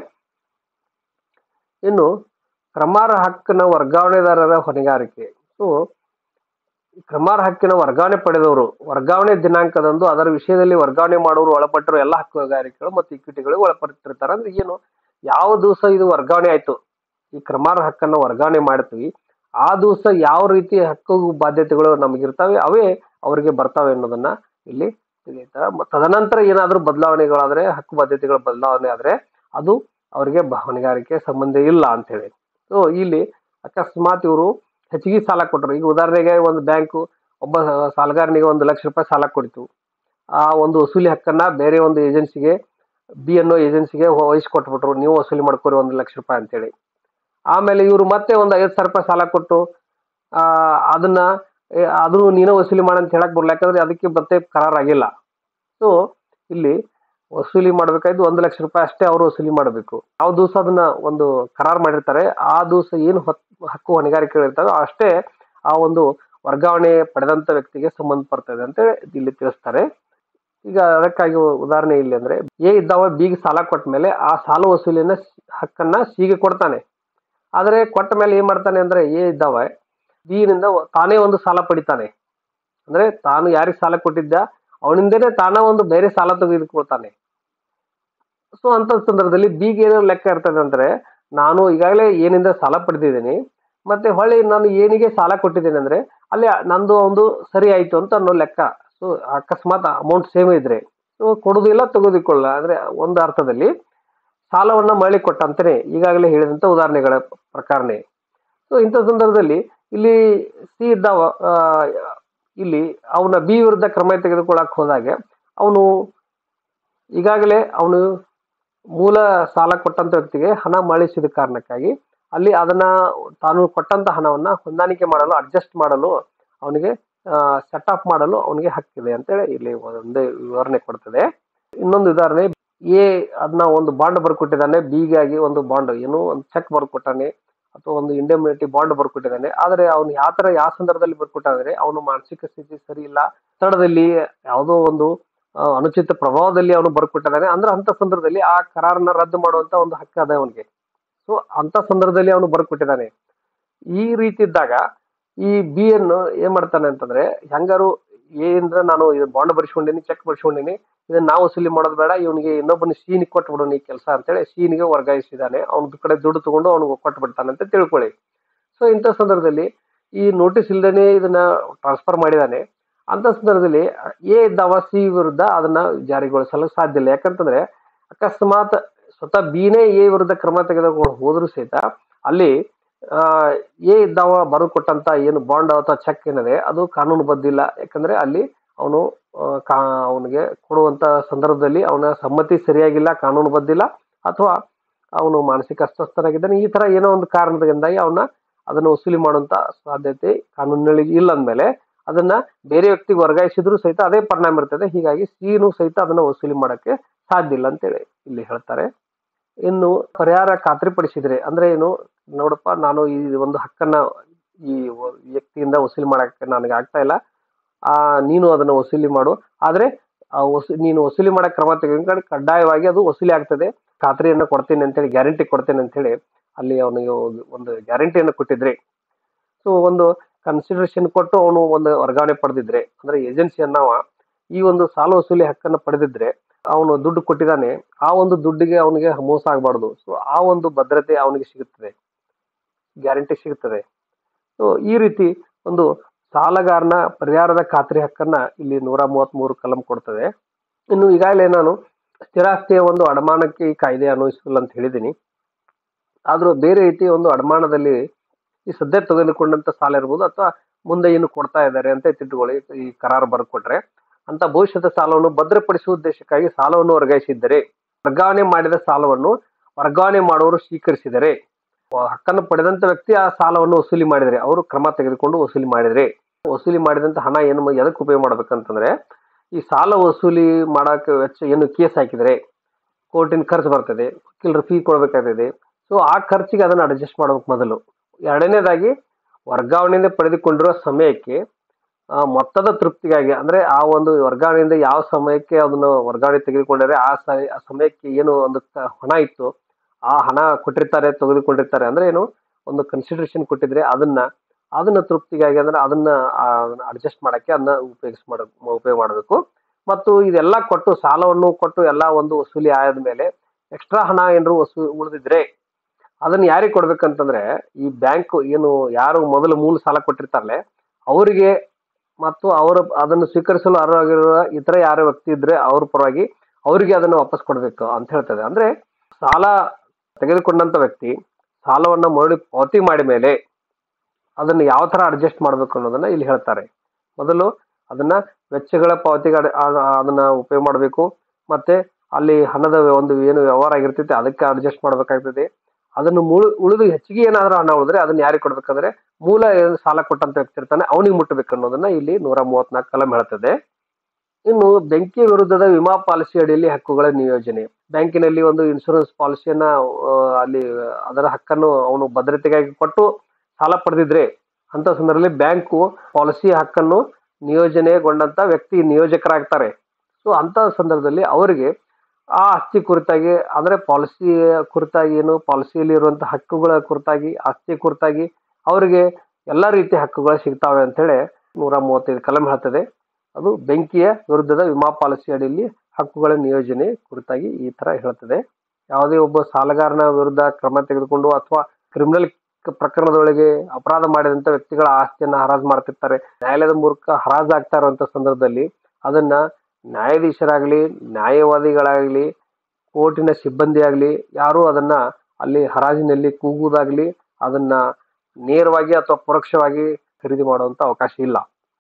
ಇನ್ನು ಕ್ರಮಾರ್ಹ ಹಕ್ಕಿನ ವರ್ಗಾವಣೆದಾರರ ಹೊಣೆಗಾರಿಕೆ. ಸೊ ಕ್ರಮಾರ್ಹ ಹಕ್ಕಿನ ವರ್ಗಾವಣೆ ಪಡೆದವರು ವರ್ಗಾವಣೆ ದಿನಾಂಕದಂದು ಅದರ ವಿಷಯದಲ್ಲಿ ವರ್ಗಾವಣೆ ಮಾಡುವವರು ಒಳಪಟ್ಟಿರೋ ಎಲ್ಲ ಹಕ್ಕುಗಾರಿಕೆಗಳು ಮತ್ತು ಇಕ್ವಿಟಿಗಳಿಗೆ ಒಳಪಟ್ಟಿರ್ತಾರೆ. ಅಂದ್ರೆ ಏನು, ಯಾವ ದಿವಸ ಇದು ವರ್ಗಾವಣೆ ಆಯ್ತು, ಈ ಕ್ರಮಾರ್ಹ ಹಕ್ಕನ್ನ ವರ್ಗಾವಣೆ ಮಾಡ್ತೀವಿ, ಆ ದಿವಸ ಯಾವ ರೀತಿ ಹಕ್ಕು ಬಾಧ್ಯತೆಗಳು ನಮಗಿರ್ತವೆ ಅವೇ ಅವರಿಗೆ ಬರ್ತವೆ ಅನ್ನೋದನ್ನ ಇಲ್ಲಿ ತಿಳಿಯುತ್ತಾರೆ. ಮ- ತದನಂತರ ಏನಾದ್ರೂ ಬದಲಾವಣೆಗಳಾದ್ರೆ, ಹಕ್ಕು ಬಾಧ್ಯತೆಗಳ ಬದಲಾವಣೆ ಆದ್ರೆ ಅದು ಅವರಿಗೆ ಬ- ಹೊಣೆಗಾರಿಕೆ ಸಂಬಂಧ ಇಲ್ಲ ಅಂತ ಹೇಳಿ. ಸೊ ಇಲ್ಲಿ ಅಕಸ್ಮಾತ್ ಇವರು ಹೆಚ್ಚಿಗೆ ಸಾಲ ಕೊಟ್ಟರು, ಈಗ ಉದಾಹರಣೆಗೆ ಒಂದು ಬ್ಯಾಂಕು ಒಬ್ಬ ಸಾಲಗಾರನಿಗೆ ಒಂದು ಲಕ್ಷ ರೂಪಾಯಿ ಸಾಲ ಕೊಡ್ತು, ಆ ಒಂದು ವಸೂಲಿ ಹಕ್ಕನ್ನ ಬೇರೆ ಒಂದು ಏಜೆನ್ಸಿಗೆ, ಬಿ ಅನ್ನೋ ಏಜೆನ್ಸಿಗೆ ವಹಿಸ್ಕೊಟ್ಬಿಟ್ರು, ನೀವು ವಸೂಲಿ ಮಾಡ್ಕೊರಿ ಒಂದು ಲಕ್ಷ ರೂಪಾಯಿ ಅಂತೇಳಿ. ಆಮೇಲೆ ಇವರು ಮತ್ತೆ ಒಂದು ಐವತ್ತು ಸಾವಿರ ರೂಪಾಯಿ ಸಾಲ ಕೊಟ್ಟು ಆ ಅದನ್ನ ಏ, ಅದು ನೀನು ವಸೂಲಿ ಮಾಡಂತ ಹೇಳಕ್ ಬರಲ್ಲ, ಯಾಕಂದ್ರೆ ಅದಕ್ಕೆ ಮತ್ತೆ ಕರಾರಾಗಿಲ್ಲ. ಸೊ ಇಲ್ಲಿ ವಸೂಲಿ ಮಾಡ್ಬೇಕಾಯ್ತು ಒಂದು ಲಕ್ಷ ರೂಪಾಯಿ ಅಷ್ಟೇ ಅವರು ವಸೂಲಿ ಮಾಡಬೇಕು. ಯಾವ ದಿವಸ ಅದನ್ನ ಒಂದು ಕರಾರ್ ಮಾಡಿರ್ತಾರೆ ಆ ದಿವಸ ಏನು ಹೊತ್- ಹಕ್ಕು ಹೊಣೆಗಾರಿಕೆಗಳು ಇರ್ತವೆ ಅಷ್ಟೇ ಆ ಒಂದು ವರ್ಗಾವಣೆ ಪಡೆದಂತ ವ್ಯಕ್ತಿಗೆ ಸಂಬಂಧಪಡ್ತದೆ ಅಂತ ಇಲ್ಲಿ ತಿಳಿಸ್ತಾರೆ. ಈಗ ಅದಕ್ಕಾಗಿ ಉದಾಹರಣೆ ಇಲ್ಲಿ ಅಂದ್ರೆ ಎ ಇದ್ದಾವ ಬಿಗೆ ಸಾಲ ಕೊಟ್ಟ ಮೇಲೆ ಆ ಸಾಲ ವಸೂಲಿನ ಹಕ್ಕನ್ನ ಸಿಗೆ ಕೊಡ್ತಾನೆ. ಆದ್ರೆ ಕೊಟ್ಟ ಮೇಲೆ ಏನ್ ಮಾಡ್ತಾನೆ ಅಂದ್ರೆ ಎ ಇದ್ದಾವ ಬಿ ನಿಂದ ತಾನೇ ಒಂದು ಸಾಲ ಪಡಿತಾನೆ. ಅಂದ್ರೆ ತಾನು ಯಾರಿಗೆ ಸಾಲ ಕೊಟ್ಟಿದ್ದ ಅವನಿಂದನೇ ತಾನ ಒಂದು ಬೇರೆ ಸಾಲ ತೆಗೆದುಕೊಳ್ತಾನೆ. ಸೊ ಅಂತ ಸಂದರ್ಭದಲ್ಲಿ ಬಿಗೆ ಏನೋ ಲೆಕ್ಕ ಇರ್ತದೆ ಅಂದ್ರೆ, ನಾನು ಈಗಾಗಲೇ ಏನಿಂದ ಸಾಲ ಪಡೆದಿದ್ದೀನಿ, ಮತ್ತೆ ಹೊಳ್ಳಿ ನಾನು ಏನಿಗೆ ಸಾಲ ಕೊಟ್ಟಿದ್ದೇನೆ ಅಂದ್ರೆ ಅಲ್ಲಿ ನಂದು ಒಂದು ಸರಿ ಆಯ್ತು ಅಂತ ಅನ್ನೋ ಲೆಕ್ಕ. ಸೊ ಅಕಸ್ಮಾತ್ ಅಮೌಂಟ್ ಸೇಮ್ ಇದ್ರೆ ಸೊ ಕೊಡುದಿಲ್ಲ ತೆಗೆದುಕೊಳ್ಳ ಅಂದ್ರೆ ಒಂದು ಅರ್ಥದಲ್ಲಿ ಸಾಲವನ್ನ ಮರಳಿ ಕೊಟ್ಟಂತಾನೆ ಈಗಾಗಲೇ ಹೇಳಿದಂತ ಉದಾಹರಣೆಗಳ ಪ್ರಕಾರನೇ. ಸೊ ಇಂಥ ಸಂದರ್ಭದಲ್ಲಿ ಇಲ್ಲಿ ಸಿ ಇದ್ದಾವ ಆ, ಇಲ್ಲಿ ಅವನ ಬಿ ವಿರುದ್ಧ ಕ್ರಮ ತೆಗೆದುಕೊಳ್ಳಕ್ ಹೋದಾಗೆ ಅವನು ಈಗಾಗಲೇ ಅವನು ಮೂಲ ಸಾಲ ಕೊಟ್ಟಂತ ವ್ಯಕ್ತಿಗೆ ಹಣ ಮರಳಿಸಿದ ಕಾರಣಕ್ಕಾಗಿ ಅಲ್ಲಿ ಅದನ್ನ ತಾನು ಕೊಟ್ಟಂತ ಹಣವನ್ನ ಹೊಂದಾಣಿಕೆ ಮಾಡಲು, ಅಡ್ಜಸ್ಟ್ ಮಾಡಲು, ಅವನಿಗೆ ಸೆಟ್ ಆಫ್ ಮಾಡಲು ಅವನಿಗೆ ಹಕ್ಕಿದೆ ಅಂತೇಳಿ ಇಲ್ಲಿ ಒಂದು ವಿವರಣೆ ಕೊಡ್ತದೆ. ಇನ್ನೊಂದು ಉದಾಹರಣೆ, ಎ ಅದನ್ನ ಒಂದು ಬಾಂಡ್ ಬರ್ಕೊಟ್ಟಿದ್ದಾನೆ, ಬಿಗಾಗಿ ಒಂದು ಬಾಂಡ್ ಏನು ಒಂದು ಚೆಕ್ ಬರ್ಕೊಟ್ಟಾನೆ, ಅಥವಾ ಒಂದು ಇಂಡೆಮ್ನಿಟಿ ಬಾಂಡ್ ಬರ್ಕೊಟ್ಟಿದ್ದಾನೆ. ಆದರೆ ಅವನು ಯಾವ ತರ ಯಾವ ಸಂದರ್ಭದಲ್ಲಿ ಬರ್ಕೊಟ್ಟಾದ್ರೆ ಅವನು ಮಾನಸಿಕ ಸ್ಥಿತಿ ಸರಿ ಇಲ್ಲ, ಒತ್ತಡದಲ್ಲಿ ಯಾವುದೋ ಒಂದು ಆ, ಅನುಚಿತ ಪ್ರಭಾವದಲ್ಲಿ ಅವನು ಬರ್ಕೊಟ್ಟಿದ್ದಾನೆ ಅಂದ್ರೆ ಅಂತ ಸಂದರ್ಭದಲ್ಲಿ ಆ ಕರಾರನ್ನ ರದ್ದು ಮಾಡುವಂತ ಒಂದು ಹಕ್ಕು ಅದ ಅವನಿಗೆ. ಸೊ ಅಂತ ಸಂದರ್ಭದಲ್ಲಿ ಅವನು ಬರ್ಕೊಟ್ಟಿದ್ದಾನೆ. ಈ ರೀತಿ ಇದ್ದಾಗ ಈ ಬಿ ಅನ್ನು ಏನ್ ಮಾಡ್ತಾನೆ ಅಂತಂದ್ರೆ, ಹೆಂಗಾರು ಎ ಇಂದ ನಾನು ಇದು ಬಾಂಡ್ ಬರ್ಸ್ಕೊಂಡಿನಿ, ಚೆಕ್ ಬರ್ಸ್ಕೊಂಡಿನಿ, ಇದನ್ನ ನಾವು ವಸೂಲಿ ಮಾಡೋದು ಬೇಡ, ಇವನಿಗೆ ಇನ್ನೊಬ್ಬನ ಸೀನ್ ಕೊಟ್ಟು ಬಿಡೋಣ ಈ ಕೆಲಸ ಅಂತೇಳಿ ಸೀನಿಗೆ ವರ್ಗಾಯಿಸಿದಾನೆ. ಅವ್ನ ಕಡೆ ದುಡ್ಡು ತಗೊಂಡು ಅವ್ನಿಗೆ ಕೊಟ್ಟು ಬಿಡ್ತಾನೆ ಅಂತ ತಿಳ್ಕೊಳ್ಳಿ. ಸೊ ಇಂಥ ಸಂದರ್ಭದಲ್ಲಿ ಈ ನೋಟಿಸ್ ಇಲ್ದೇನೆ ಇದನ್ನ ಟ್ರಾನ್ಸ್ಫರ್ ಮಾಡಿದಾನೆ. ಅಂತ ಸಂದರ್ಭದಲ್ಲಿ ಎ ಇದ್ದವ ಸಿ ವಿರುದ್ಧ ಅದನ್ನ ಜಾರಿಗೊಳಿಸಲು ಸಾಧ್ಯ ಇಲ್ಲ. ಯಾಕಂತಂದ್ರೆ ಅಕಸ್ಮಾತ್ ಸ್ವತಃ ಬಿನೇ ಎ ವಿರುದ್ಧ ಕ್ರಮ ತೆಗೆದುಕೊಂಡು ಹೋದ್ರು ಸಹಿತ ಅಲ್ಲಿ ಆ ಎ ಇದ್ದವ ಬರೆದು ಕೊಟ್ಟಂತ ಏನು ಬಾಂಡ್ ಅಥವಾ ಚೆಕ್ ಏನಿದೆ ಅದು ಕಾನೂನು ಬದ್ಧಿಲ್ಲ. ಯಾಕಂದ್ರೆ ಅಲ್ಲಿ ಅವನು ಅವನಿಗೆ ಕೊಡುವಂತ ಸಂದರ್ಭದಲ್ಲಿ ಅವನ ಸಮ್ಮತಿ ಸರಿಯಾಗಿಲ್ಲ, ಕಾನೂನು ಬದ್ಧಿಲ್ಲ, ಅಥವಾ ಅವನು ಮಾನಸಿಕ ಅಸ್ವಸ್ಥನಾಗಿದ್ದಾನೆ, ಈ ತರ ಏನೋ ಒಂದು ಕಾರಣದಿಂದಾಗಿ ಅವನ ಅದನ್ನ ವಸೂಲಿ ಮಾಡುವಂತ ಸಾಧ್ಯತೆ ಕಾನೂನಿನಲ್ಲಿ ಇಲ್ಲ ಅಂದ್ಮೇಲೆ ಅದನ್ನ ಬೇರೆ ವ್ಯಕ್ತಿಗೆ ವರ್ಗಾಯಿಸಿದ್ರು ಸಹಿತ ಅದೇ ಪರಿಣಾಮ ಇರ್ತದೆ. ಹೀಗಾಗಿ ಸಿನು ಸಹಿತ ಅದನ್ನ ವಸೂಲಿ ಮಾಡಕ್ಕೆ ಸಾಧ್ಯ ಇಲ್ಲ ಅಂತೇಳಿ ಇಲ್ಲಿ ಹೇಳ್ತಾರೆ. ಇನ್ನು ಪರಿಹಾರ ಖಾತ್ರಿಪಡಿಸಿದ್ರೆ ಅಂದ್ರೆ ಏನು, ನೋಡಪ್ಪ ನಾನು ಈ ಒಂದು ಹಕ್ಕನ್ನ ಈ ವ- ವ್ಯಕ್ತಿಯಿಂದ ವಸೂಲಿ ಮಾಡಕ್ಕೆ ನನಗೆ ಆಗ್ತಾ ಇಲ್ಲ, ಆ ನೀನು ಅದನ್ನ ವಸೂಲಿ ಮಾಡು. ಆದ್ರೆ ಆ ವಸೂ ನೀನು ವಸೂಲಿ ಮಾಡಕ್ ಕ್ರಮ ತೆಗೆದುಕೊಂಡು ಕಡ್ಡಾಯವಾಗಿ ಅದು ವಸೂಲಿ ಆಗ್ತದೆ, ಖಾತ್ರಿಯನ್ನ ಕೊಡ್ತೇನೆ ಅಂತೇಳಿ, ಗ್ಯಾರಂಟಿ ಕೊಡ್ತೇನೆ ಅಂತ ಹೇಳಿ ಅಲ್ಲಿ ಅವನಿಗೆ ಒಂದು ಗ್ಯಾರಂಟಿಯನ್ನು ಕೊಟ್ಟಿದ್ರೆ, ಸೊ ಒಂದು ಕನ್ಸಿಡರೇಷನ್ ಕೊಟ್ಟು ಅವನು ಒಂದು ವರ್ಗಾವಣೆ ಪಡೆದಿದ್ರೆ ಅಂದ್ರೆ ಏಜೆನ್ಸಿಯನ್ನ ಈ ಒಂದು ಸಾಲ ವಸೂಲಿ ಹಕ್ಕನ್ನ ಪಡೆದಿದ್ರೆ, ಅವನು ದುಡ್ಡು ಕೊಟ್ಟಿದ್ದಾನೆ, ಆ ಒಂದು ದುಡ್ಡಿಗೆ ಅವನಿಗೆ ಮೋಸ ಆಗಬಾರ್ದು. ಸೊ ಆ ಒಂದು ಭದ್ರತೆ ಅವನಿಗೆ ಸಿಗುತ್ತದೆ, ಗ್ಯಾರಂಟಿ ಸಿಗುತ್ತದೆ. ಸೊ ಈ ರೀತಿ ಒಂದು ಸಾಲಗಾರನ ಪರಿಹಾರದ ಖಾತ್ರಿ ಹಕ್ಕನ್ನ ಇಲ್ಲಿ ನೂರ ಮೂವತ್ತ್ ಮೂರು ಕಲಂ ಕೊಡ್ತದೆ. ಇನ್ನು ಈಗಾಗಲೇ ನಾನು ಸ್ಥಿರಾಸ್ತಿಯ ಒಂದು ಅಡಮಾನಕ್ಕೆ ಈ ಕಾಯ್ದೆ ಅನ್ವಯಿಸಲ್ಲ ಅಂತ ಹೇಳಿದ್ದೀನಿ. ಆದ್ರೂ ಬೇರೆ ರೀತಿ ಒಂದು ಅಡಮಾನದಲ್ಲಿ ಈ ಸದ್ಯ ತೆಗೆದುಕೊಂಡಂತ ಸಾಲ ಇರ್ಬೋದು ಅಥವಾ ಮುಂದೆ ಏನು ಕೊಡ್ತಾ ಇದ್ದಾರೆ ಅಂತ ತಿಳ್ಕೊಳ್ಳಿ, ಈ ಕರಾರು ಬರ್ಕೊಟ್ರೆ ಅಂತ ಭವಿಷ್ಯದ ಸಾಲವನ್ನು ಭದ್ರಪಡಿಸುವ ಉದ್ದೇಶಕ್ಕಾಗಿ ಸಾಲವನ್ನು ವರ್ಗಾಯಿಸಿದ್ದರೆ, ವರ್ಗಾವಣೆ ಮಾಡಿದ ಸಾಲವನ್ನು ವರ್ಗಾವಣೆ ಮಾಡುವವರು ಸ್ವೀಕರಿಸಿದರೆ, ಹಕ್ಕನ್ನು ಪಡೆದಂತ ವ್ಯಕ್ತಿ ಆ ಸಾಲವನ್ನು ವಸೂಲಿ ಮಾಡಿದರೆ, ಅವರು ಕ್ರಮ ತೆಗೆದುಕೊಂಡು ವಸೂಲಿ ಮಾಡಿದರೆ, ವಸೂಲಿ ಮಾಡಿದಂತ ಹಣ ಏನು ಎದಕ್ಕೆ ಉಪಯೋಗ ಮಾಡ್ಬೇಕಂತಂದ್ರೆ, ಈ ಸಾಲ ವಸೂಲಿ ಮಾಡಕ್ಕೆ ವೆಚ್ಚ ಏನು ಕೇಸ್ ಹಾಕಿದರೆ ಕೋರ್ಟಿನ ಖರ್ಚು ಬರ್ತದೆ, ವಕೀಲರ ಫೀ ಕೊಡ್ಬೇಕಾಗ್ತದೆ. ಸೊ ಆ ಖರ್ಚಿಗೆ ಅದನ್ನ ಅಡ್ಜಸ್ಟ್ ಮಾಡ್ಬೇಕು ಮೊದಲು. ಎರಡನೇದಾಗಿ ವರ್ಗಾವಣೆಯಿಂದ ಪಡೆದುಕೊಂಡಿರುವ ಸಮಯಕ್ಕೆ ಆ, ಮೊತ್ತದ ತೃಪ್ತಿಗಾಗಿ ಅಂದ್ರೆ ಆ ಒಂದು ವರ್ಗಾವಣೆಯಿಂದ ಯಾವ ಸಮಯಕ್ಕೆ ಅದನ್ನ ವರ್ಗಾವಣೆ ತೆಗೆದುಕೊಂಡರೆ ಆ ಸ- ಆ ಸಮಯಕ್ಕೆ ಏನು ಒಂದು ಕ- ಹಣ ಇತ್ತು ಆ ಹಣ ಕೊಟ್ಟಿರ್ತಾರೆ, ತೆಗೆದುಕೊಂಡಿರ್ತಾರೆ ಅಂದ್ರೆ ಏನು ಒಂದು ಕನ್ಸಿಡರೇಷನ್ ಕೊಟ್ಟಿದ್ರೆ ಅದನ್ನ ಅದನ್ನ ತೃಪ್ತಿಗಾಗಿ ಅಂದ್ರೆ ಅದನ್ನ ಅಡ್ಜಸ್ಟ್ ಮಾಡಕ್ಕೆ ಅದನ್ನ ಉಪಯೋಗಿಸ್ ಮಾಡ ಉಪಯೋಗ ಮಾಡಬೇಕು. ಮತ್ತು ಇದೆಲ್ಲ ಕೊಟ್ಟು ಸಾಲವನ್ನು ಕೊಟ್ಟು ಎಲ್ಲ ಒಂದು ವಸೂಲಿ ಆದ್ಮೇಲೆ ಎಕ್ಸ್ಟ್ರಾ ಹಣ ಏನಾದ್ರು ವಸೂ ಉಳಿದಿದ್ರೆ ಅದನ್ನ ಯಾರಿಗೆ ಕೊಡ್ಬೇಕಂತಂದ್ರೆ, ಈ ಬ್ಯಾಂಕ್ ಏನು ಯಾರು ಮೊದಲು ಮೂಲ ಸಾಲ ಕೊಟ್ಟಿರ್ತಾರಲ್ಲ ಅವರಿಗೆ, ಮತ್ತು ಅವರು ಅದನ್ನು ಸ್ವೀಕರಿಸಲು ಅರ್ಹರಾಗಿರುವ ಇತರ ಯಾರೋ ವ್ಯಕ್ತಿ ಇದ್ರೆ ಅವ್ರ ಪರವಾಗಿ ಅವರಿಗೆ ಅದನ್ನು ವಾಪಸ್ ಕೊಡ್ಬೇಕು ಅಂತ ಹೇಳ್ತದೆ. ಅಂದ್ರೆ ಸಾಲ ತೆಗೆದುಕೊಂಡಂತ ವ್ಯಕ್ತಿ ಸಾಲವನ್ನ ಮರಳಿ ಪಾವತಿ ಮಾಡಿದ ಮೇಲೆ ಅದನ್ನ ಯಾವ ತರ ಅಡ್ಜಸ್ಟ್ ಮಾಡ್ಬೇಕು ಅನ್ನೋದನ್ನ ಇಲ್ಲಿ ಹೇಳ್ತಾರೆ. ಮೊದಲು ಅದನ್ನ ವೆಚ್ಚಗಳ ಪಾವತಿಗೆ ಅಡ್- ಆ- ಅದನ್ನ ಉಪಯೋಗ ಮಾಡಬೇಕು. ಮತ್ತೆ ಅಲ್ಲಿ ಹಣದ ಒಂದು ಏನು ವ್ಯವಹಾರ ಆಗಿರ್ತೈತೆ ಅದಕ್ಕೆ ಅಡ್ಜಸ್ಟ್ ಮಾಡ್ಬೇಕಾಗ್ತದೆ. ಅದನ್ನು ಮುಳು ಉಳಿದು ಹೆಚ್ಚಿಗೆ ಏನಾದ್ರೂ ಹಣ ಉಳಿದ್ರೆ ಅದನ್ನ ಯಾರಿಗೆ ಕೊಡ್ಬೇಕಂದ್ರೆ ಮೂಲ ಏನು ಸಾಲ ಕೊಟ್ಟಂತ ವ್ಯಕ್ತಿ ಇರ್ತಾನೆ ಅವನಿಗೆ ಮುಟ್ಟಬೇಕು ಅನ್ನೋದನ್ನ ಇಲ್ಲಿ ನೂರ ಮೂವತ್ನಾಲ್ಕು ಕಲಂ ಹೇಳ್ತದೆ. ಇನ್ನು ಬೆಂಕಿ ವಿರುದ್ಧದ ವಿಮಾ ಪಾಲಿಸಿ ಅಡಿಯಲ್ಲಿ ಹಕ್ಕುಗಳ ನಿಯೋಜನೆ, ಬ್ಯಾಂಕಿನಲ್ಲಿ ಒಂದು ಇನ್ಶೂರೆನ್ಸ್ ಪಾಲಿಸಿಯನ್ನ ಆ, ಅಲ್ಲಿ ಅದರ ಹಕ್ಕನ್ನು ಅವನು ಭದ್ರತೆಗಾಗಿ ಕೊಟ್ಟು ಸಾಲ ಪಡೆದಿದ್ರೆ ಅಂತ ಸಂದರ್ಭದಲ್ಲಿ ಬ್ಯಾಂಕು ಪಾಲಿಸಿ ಹಕ್ಕನ್ನು ನಿಯೋಜನೆಗೊಂಡಂತ ವ್ಯಕ್ತಿ ನಿಯೋಜಕರಾಗ್ತಾರೆ. ಸೊ ಅಂತ ಸಂದರ್ಭದಲ್ಲಿ ಅವರಿಗೆ ಆ ಆಸ್ತಿ ಕುರಿತಾಗಿ ಅಂದ್ರೆ ಪಾಲಿಸಿ ಕುರಿತಾಗಿ ಏನು ಪಾಲಿಸಿಯಲ್ಲಿ ಇರುವಂತಹ ಹಕ್ಕುಗಳ ಕುರಿತಾಗಿ ಆಸ್ತಿ ಕುರಿತಾಗಿ ಅವರಿಗೆ ಎಲ್ಲಾ ರೀತಿಯ ಹಕ್ಕುಗಳು ಸಿಗ್ತಾವೆ ಅಂತ ಹೇಳಿ ನೂರ ಮೂವತ್ತೈದು ಕಲಂ ಹೇಳ್ತದೆ. ಅದು ಬೆಂಕಿಯ ವಿರುದ್ಧದ ವಿಮಾ ಪಾಲಿಸಿ ಅಡಿಯಲ್ಲಿ ಹಕ್ಕುಗಳ ನಿಯೋಜನೆ ಕುರಿತಾಗಿ ಈ ತರ ಹೇಳ್ತದೆ. ಯಾವುದೇ ಒಬ್ಬ ಸಾಲಗಾರನ ವಿರುದ್ಧ ಕ್ರಮ ತೆಗೆದುಕೊಂಡು ಅಥವಾ ಕ್ರಿಮಿನಲ್ ಪ್ರಕರಣದೊಳಗೆ ಅಪರಾಧ ಮಾಡಿದಂತ ವ್ಯಕ್ತಿಗಳ ಆಸ್ತಿಯನ್ನ ಹರಾಜು ಮಾಡ್ತಿರ್ತಾರೆ, ನ್ಯಾಯಾಲಯದ ಮೂಲಕ ಹರಾಜು ಆಗ್ತಾ ಇರುವಂತ ಸಂದರ್ಭದಲ್ಲಿ ಅದನ್ನ ನ್ಯಾಯಾಧೀಶರಾಗ್ಲಿ ನ್ಯಾಯವಾದಿಗಳಾಗ್ಲಿ ಕೋರ್ಟಿನ ಸಿಬ್ಬಂದಿ ಆಗ್ಲಿ ಯಾರು ಅದನ್ನ ಅಲ್ಲಿ ಹರಾಜಿನಲ್ಲಿ ಕೂಗುವುದಾಗ್ಲಿ ಅದನ್ನ ನೇರವಾಗಿ ಅಥವಾ ಪರೋಕ್ಷವಾಗಿ ಖರೀದಿ ಮಾಡುವಂತ ಅವಕಾಶ ಇಲ್ಲ.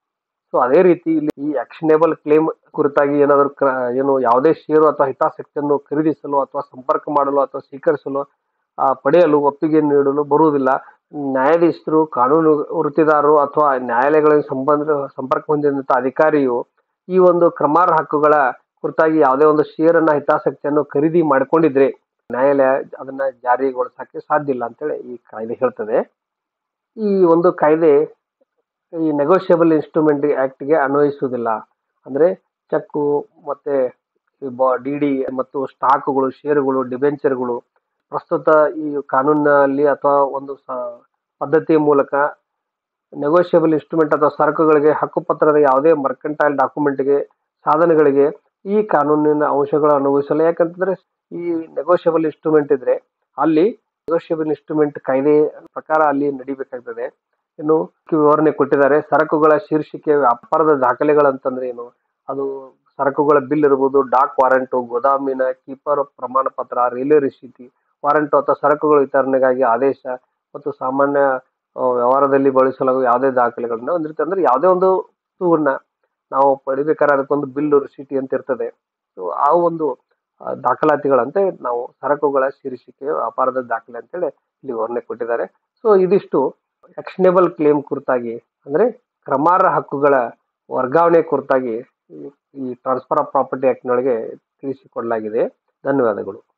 ಸೊ ಅದೇ ರೀತಿ ಇಲ್ಲಿ ಈ ಆಕ್ಷನೇಬಲ್ ಕ್ಲೇಮ್ ಕುರಿತಾಗಿ ಏನಾದರೂ ಕ್ರ- ಏನು ಯಾವುದೇ ಷೇರು ಅಥವಾ ಹಿತಾಸಕ್ತಿಯನ್ನು ಖರೀದಿಸಲು ಅಥವಾ ಸಂಪರ್ಕ ಮಾಡಲು ಅಥವಾ ಸ್ವೀಕರಿಸಲು ಆ, ಪಡೆಯಲು ಒಪ್ಪಿಗೆ ನೀಡಲು ಬರುವುದಿಲ್ಲ. ನ್ಯಾಯಾಧೀಶರು, ಕಾನೂನು ವೃತ್ತಿದಾರರು ಅಥವಾ ನ್ಯಾಯಾಲಯಗಳಿಗೆ ಸಂಬಂಧ ಸಂಪರ್ಕ ಹೊಂದಿದಂತ ಅಧಿಕಾರಿಯು ಈ ಒಂದು ಕ್ರಮಾರ್ಹ ಹಕ್ಕುಗಳ ಕುರಿತಾಗಿ ಯಾವುದೇ ಒಂದು ಷೇರನ್ನ ಹಿತಾಸಕ್ತಿಯನ್ನು ಖರೀದಿ ಮಾಡಿಕೊಂಡಿದ್ರೆ ನ್ಯಾಯಾಲಯ ಅದನ್ನ ಜಾರಿಗೊಳಿಸಕ್ಕೆ ಸಾಧ್ಯ ಇಲ್ಲ ಅಂತೇಳಿ ಈ ಕಾಯ್ದೆ ಹೇಳ್ತದೆ. ಈ ಒಂದು ಕಾಯ್ದೆ ಈ ನೆಗೋಷಿಯಬಲ್ ಇನ್ಸ್ಟ್ರೂಮೆಂಟ್ ಆಕ್ಟ್ಗೆ ಅನ್ವಯಿಸುವುದಿಲ್ಲ. ಅಂದ್ರೆ ಚೆಕ್ಕು ಮತ್ತೆ ಡಿ ಡಿ ಮತ್ತು ಸ್ಟಾಕ್ಗಳು, ಷೇರುಗಳು, ಡಿಬೆಂಚರ್ಗಳು ಪ್ರಸ್ತುತ ಈ ಕಾನೂನಿನಲ್ಲಿ ಅಥವಾ ಒಂದು ಸ- ಪದ್ಧತಿಯ ಮೂಲಕ ನೆಗೋಷಿಯಬಲ್ ಇನ್ಸ್ಟ್ರೂಮೆಂಟ್ ಅಥವಾ ಸರಕುಗಳಿಗೆ, ಹಕ್ಕುಪತ್ರದ ಯಾವುದೇ ಮರ್ಕೆಂಟೈಲ್ ಡಾಕ್ಯುಮೆಂಟ್ಗೆ, ಸಾಧನಗಳಿಗೆ ಈ ಕಾನೂನಿನ ಅಂಶಗಳು ಅನುಭವಿಸಲ್ಲ. ಯಾಕಂತಂದ್ರೆ ಈ ನೆಗೋಷಿಯಬಲ್ ಇನ್ಸ್ಟ್ರೂಮೆಂಟ್ ಇದ್ರೆ ಅಲ್ಲಿ ನೆಗೋಷಿಯಬಲ್ ಇನ್ಸ್ಟ್ರೂಮೆಂಟ್ ಕಾಯ್ದೆ ಪ್ರಕಾರ ಅಲ್ಲಿ ನಡಿಬೇಕಾಗ್ತದೆ. ಇನ್ನು ವಿವರಣೆ ಕೊಟ್ಟಿದ್ದಾರೆ. ಸರಕುಗಳ ಶೀರ್ಷಿಕೆ, ವ್ಯಾಪಾರದ ದಾಖಲೆಗಳಂತಂದ್ರೆ ಏನು, ಅದು ಸರಕುಗಳ ಬಿಲ್ ಇರ್ಬೋದು, ಡಾಕ್ ವಾರಂಟು, ಗೋದಾಮಿನ ಕೀಪರ್ ಪ್ರಮಾಣ ಪತ್ರ, ರೈಲ್ವೆ ರಿಸೀತಿ, ವಾರಂಟು ಅಥವಾ ಸರಕುಗಳ ವಿತರಣೆಗಾಗಿ ಆದೇಶ ಮತ್ತು ಸಾಮಾನ್ಯ ಆ, ವ್ಯವಹಾರದಲ್ಲಿ ಬಳಸಲಾಗುವ ಯಾವುದೇ ದಾಖಲೆಗಳನ್ನ ಹೊಂದಿರುತ್ತೆ. ಅಂದ್ರೆ ಯಾವುದೇ ಒಂದು ವಸ್ತುವನ್ನ ನಾವು ಪಡಿಬೇಕಾದ್ರೆ ಅದಕ್ಕೊಂದು ಬಿಲ್ ರಿಸೀಟಿ ಅಂತ ಇರ್ತದೆ. ಸೊ ಆ ಒಂದು ಆ, ದಾಖಲಾತಿಗಳಂತೆ ನಾವು ಸರಕುಗಳ ಶೀರ್ಷಿಕೆ, ವ್ಯಾಪಾರದ ದಾಖಲೆ ಅಂತೇಳಿ ಇಲ್ಲಿ ವಿವರಣೆ ಕೊಟ್ಟಿದ್ದಾರೆ. ಸೊ ಇದಿಷ್ಟು ಆಕ್ಷನೇಬಲ್ ಕ್ಲೇಮ್ ಕುರಿತಾಗಿ, ಅಂದ್ರೆ ಕ್ರಮಾರ್ಹ ಹಕ್ಕುಗಳ ವರ್ಗಾವಣೆ ಕುರಿತಾಗಿ ಈ ಟ್ರಾನ್ಸ್ಫರ್ ಆಫ್ ಪ್ರಾಪರ್ಟಿ ಆಕ್ಟ್ ನೊಳಗೆ ತಿಳಿಸಿಕೊಡಲಾಗಿದೆ. ಧನ್ಯವಾದಗಳು.